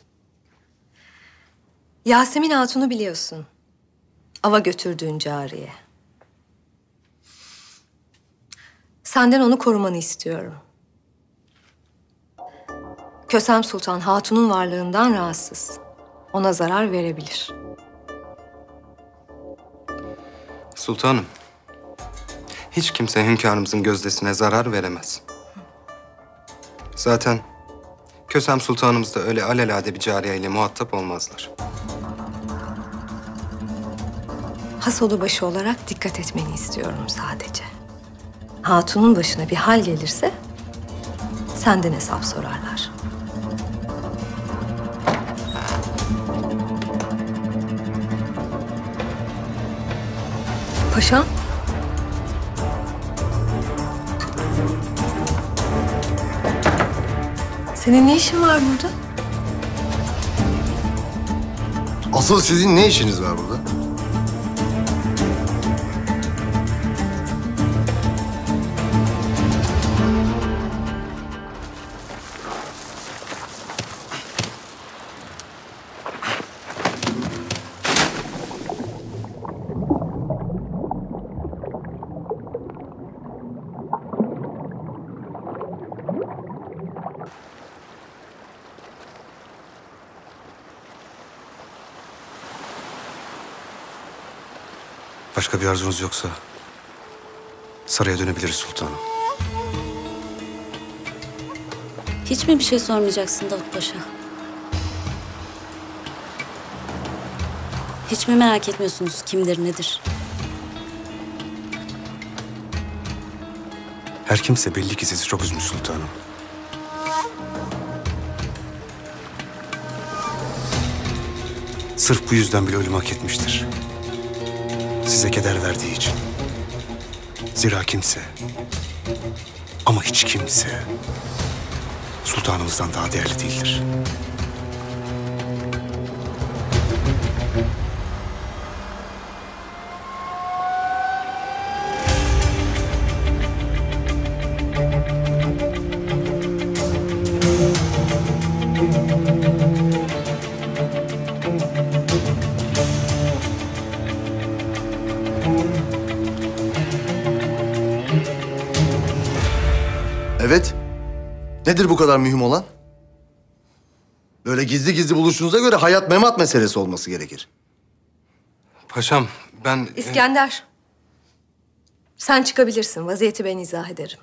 Yasemin Hatun'u biliyorsun. Ava götürdüğün cariye. Senden onu korumanı istiyorum. Kösem Sultan Hatun'un varlığından rahatsız. Ona zarar verebilir. Sultanım, hiç kimse hünkârımızın gözdesine zarar veremez. Zaten Kösem Sultanımız da öyle alelade bir cariyeyle muhatap olmazlar. Hasodu başı olarak dikkat etmeni istiyorum sadece. Hatun'un başına bir hal gelirse senden hesap sorarlar. Paşam. Senin ne işin var burada? Asıl sizin ne işiniz var burada? Başka bir arzunuz yoksa saraya dönebiliriz sultanım. Hiç mi bir şey sormayacaksın Davut Paşa? Hiç mi merak etmiyorsunuz kimdir nedir? Her kimse belli ki sizi çok üzmüş sultanım. Sırf bu yüzden bile ölüm hak etmiştir. Size keder verdiği için. Zira kimse, ama hiç kimse sultanımızdan daha değerli değildir. Evet. Nedir bu kadar mühim olan? Böyle gizli gizli buluştuğunuza göre hayat memat meselesi olması gerekir. Paşam ben... İskender. Sen çıkabilirsin. Vaziyeti ben izah ederim.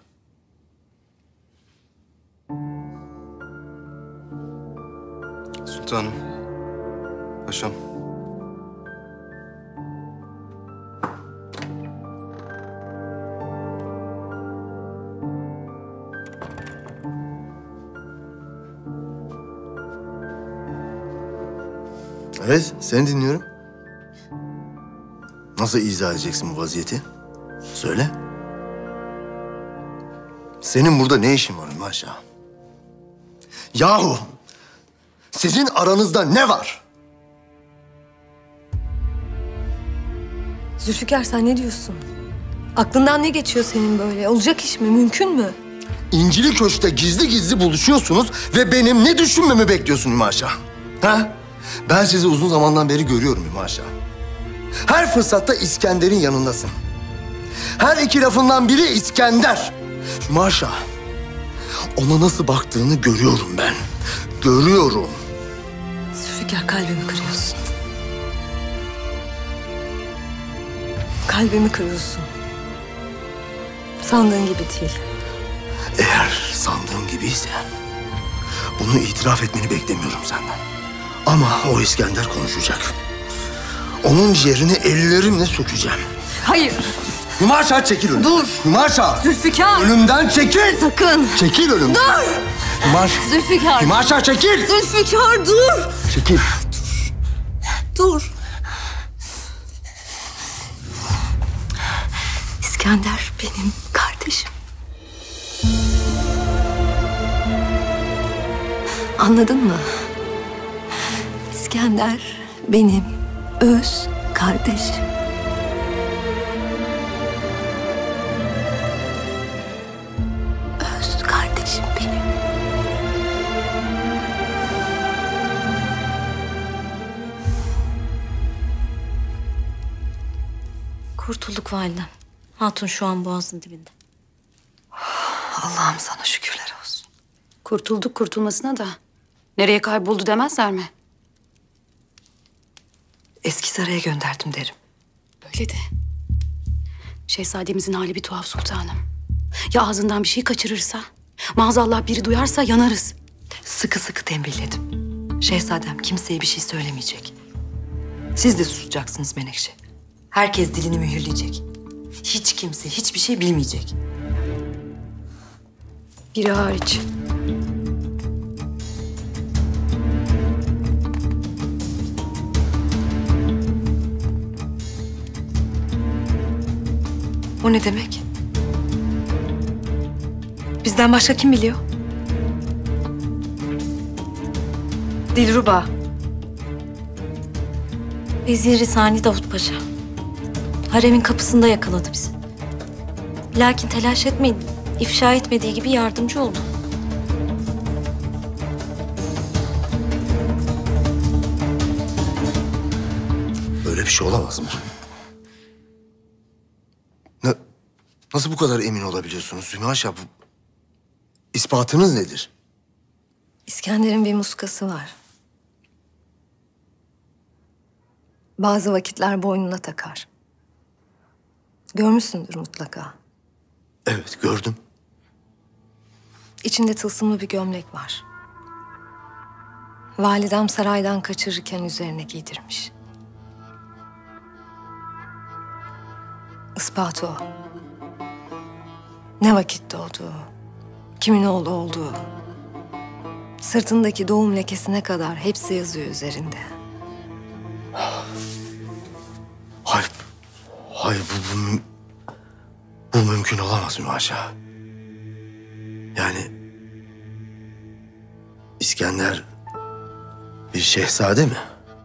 Sultanım. Paşam. Evet, seni dinliyorum. Nasıl izah edeceksin bu vaziyeti? Söyle. Senin burada ne işin var Ümaşa? Yahu! Sizin aranızda ne var? Zülfikar sen ne diyorsun? Aklından ne geçiyor senin böyle? Olacak iş mi? Mümkün mü? İncili Köşk'te gizli gizli buluşuyorsunuz ve benim ne düşünmemi bekliyorsun Ümaşa? Ha? Ben sizi uzun zamandan beri görüyorum Ümaşa. Her fırsatta İskender'in yanındasın. Her iki lafından biri İskender. Ümaşa, ona nasıl baktığını görüyorum ben. Görüyorum. Zülfikar kalbimi kırıyorsun. Kalbimi kırıyorsun. Sandığın gibi değil. Eğer sandığım gibiyse bunu itiraf etmeni beklemiyorum senden. Ama o İskender konuşacak. Onun ciğerini ellerimle sökeceğim. Hayır. Hümaşa çekil önümden. Dur. Hümaşa. Zülfikar. Önümden çekil. Sakın. Çekil önümden. Dur. Hümaşa. Zülfikar. Hümaşa çekil. Zülfikar dur. Çekil. Dur. İskender benim kardeşim. Anladın mı? İskender benim öz kardeşim. Öz kardeşim benim. Kurtulduk validem. Hatun şu an boğazın dibinde. Allah'ım sana şükürler olsun. Kurtulduk kurtulmasına da nereye kayboldu demezler mi? Eski saraya gönderdim derim. Öyle de. Şehzademizin hali bir tuhaf sultanım. Ya ağzından bir şey kaçırırsa? Maazallah biri duyarsa yanarız. Sıkı sıkı tembihledim. Şehzadem kimseye bir şey söylemeyecek. Siz de susacaksınız Menekşe. Herkes dilini mühürleyecek. Hiç kimse hiçbir şey bilmeyecek. Biri hariç. O ne demek? Bizden başka kim biliyor? Dilruba. Veziri Sani Davut Paşa. Haremin kapısında yakaladı bizi. Lakin telaş etmeyin, ifşa etmediği gibi yardımcı oldu. Böyle bir şey olamaz mı? Ne, nasıl bu kadar emin olabiliyorsunuz Hümaşa? Bu, ispatınız nedir? İskender'in bir muskası var. Bazı vakitler boynuna takar. Görmüşsündür mutlaka. Evet, gördüm. İçinde tılsımlı bir gömlek var. Validem saraydan kaçırırken üzerine giydirmiş. Ispatı o. Ne vakit doğduğu, kimin oğlu olduğu, sırtındaki doğum lekesine kadar hepsi yazıyor üzerinde. Hayır, hayır bu, bu, bu mümkün olamaz Hümaşa. Yani İskender bir şehzade mi?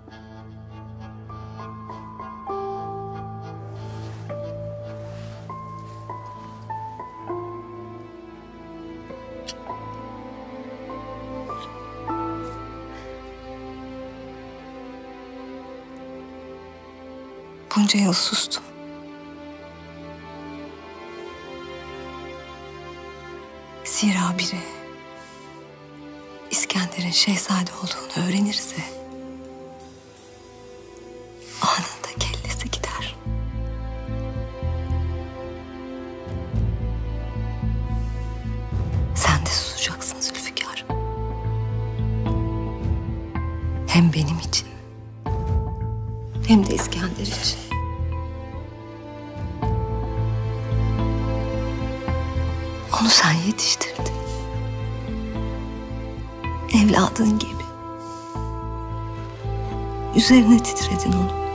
Bunca yıl sustum. Zira biri İskender'in şehzade olduğunu öğrenirse anında kellesi gider. Sen de susacaksın Zülfikar. Hem benim için hem de İskender için. Onu sen yetiştirdin. Evladın gibi. Üzerine titredin onu.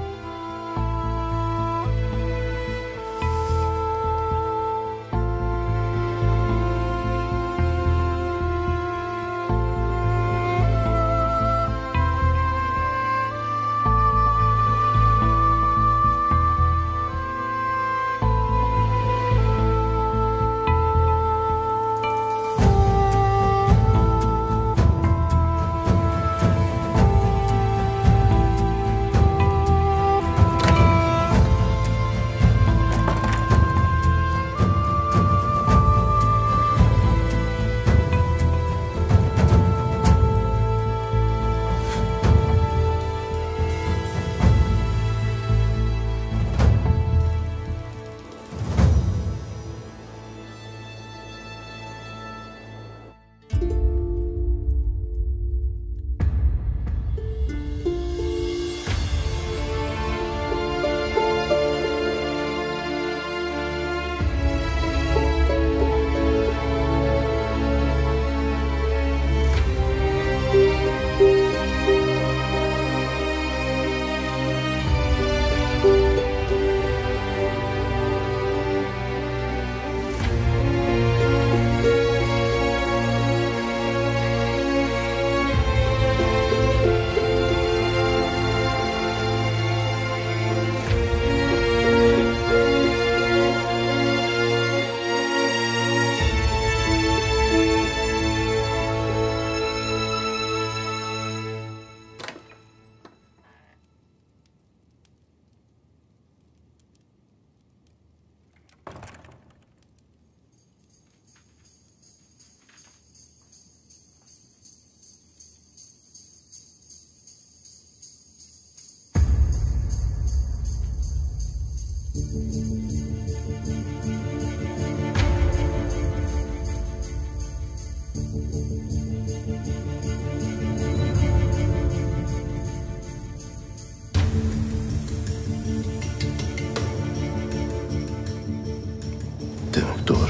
Demek doğru.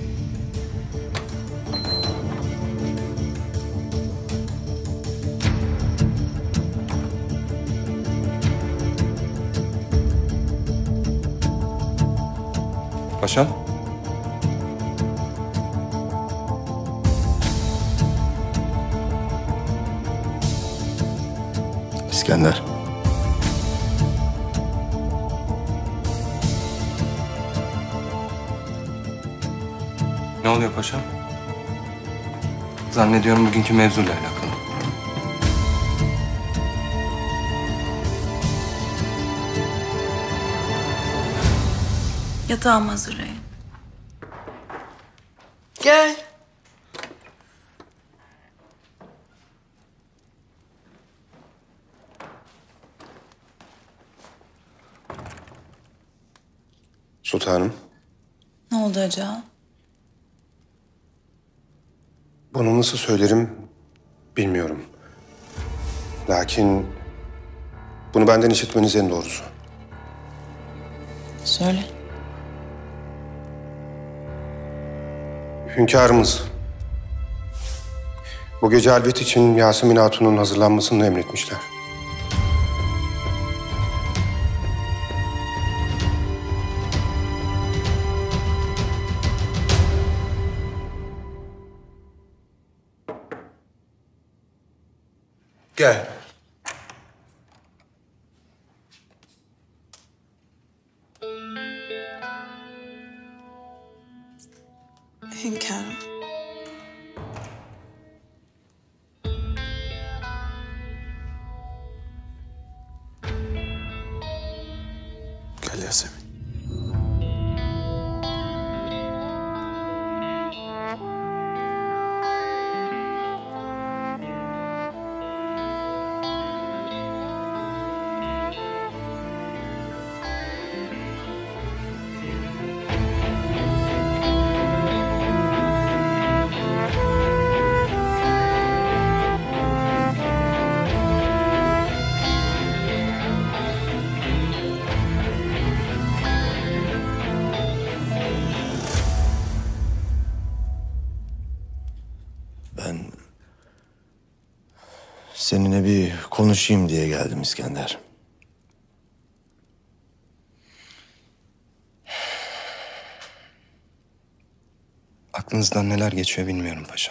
Paşam. İskender. Ne oluyor paşam? Zannediyorum bugünkü mevzuyla alakalı. Yatağımı hazırlayın. Gel. Sultanım, Ne oldu Aca? bunu nasıl söylerim bilmiyorum. Lakin bunu benden işitmeniz en doğrusu. Söyle. Hünkârımız bu gece halvet için Yasemin Hatun'un hazırlanmasını emretmişler. Gel. Hünkârım. Gel Yasemin. Ben seninle bir konuşayım diye geldim İskender. Aklınızdan neler geçiyor bilmiyorum paşam.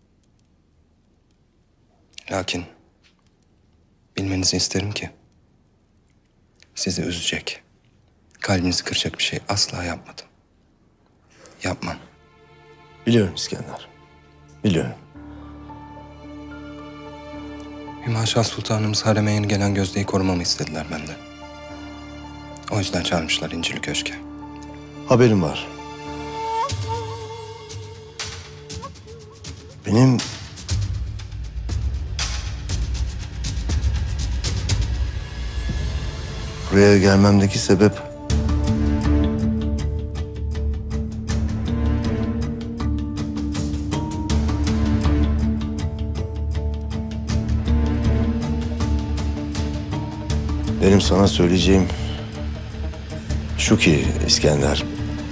Lakin bilmenizi isterim ki sizi üzecek, kalbinizi kıracak bir şey asla yapmadım. Yapmam. Biliyorum İskender. Biliyorum. Hümaşa Sultanımız hareme yeni gelen Gözde'yi korumamı istediler benden. O yüzden çağırmışlar İncirli Köşk'e. Haberim var. Benim buraya gelmemdeki sebep benim sana söyleyeceğim şu ki İskender,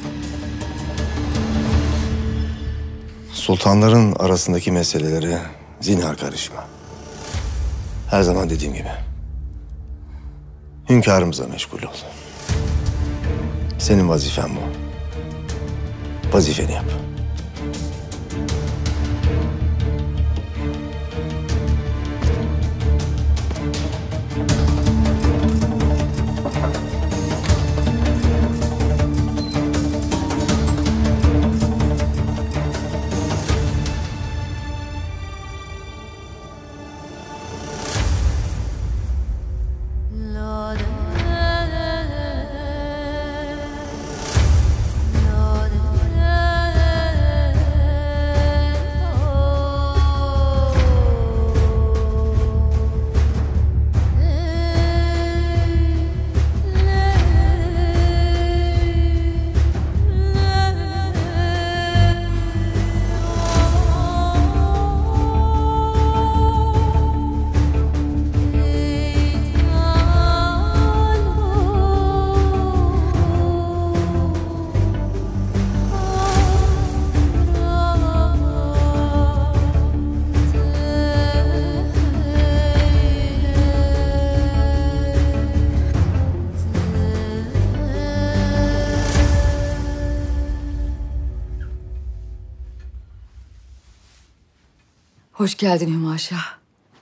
sultanların arasındaki meselelere zinhar karışma. Her zaman dediğim gibi. Hünkârımıza meşgul ol. Senin vazifen bu. Vazifeni yap. Hoş geldin Hümaşa.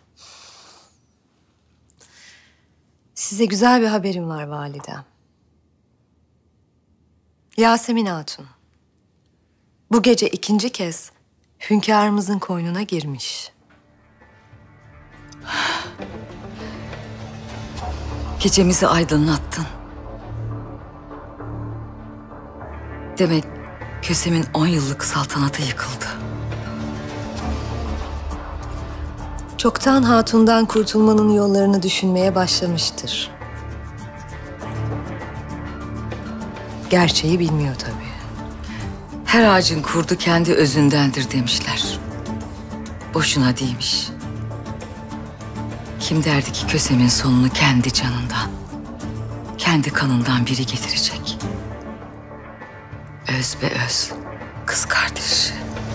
Size güzel bir haberim var validem. Yasemin Hatun. Bu gece ikinci kez hünkârımızın koynuna girmiş. Gecemizi aydınlattın. Demek Kösem'in on yıllık saltanatı yıkıldı. Çoktan hatundan kurtulmanın yollarını düşünmeye başlamıştır. Gerçeği bilmiyor tabii. Her ağacın kurdu kendi özündendir demişler. Boşuna değilmiş. Kim derdi ki Kösem'in sonunu kendi canından, kendi kanından biri getirecek. Öz be öz, kız kardeşi.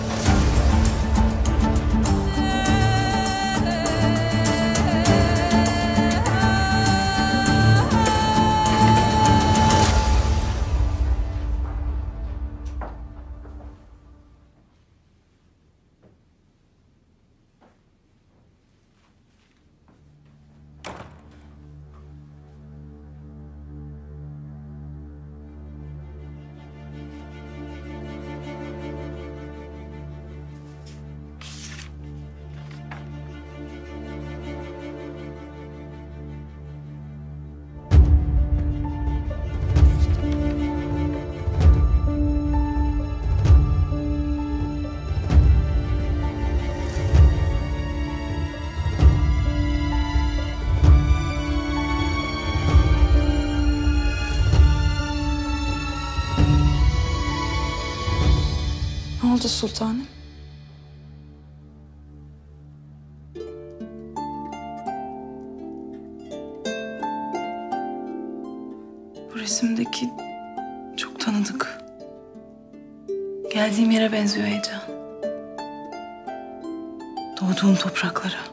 Ne oldu sultanım? Bu resimdeki çok tanıdık. Geldiğim yere benziyor heyecan. Doğduğum topraklara.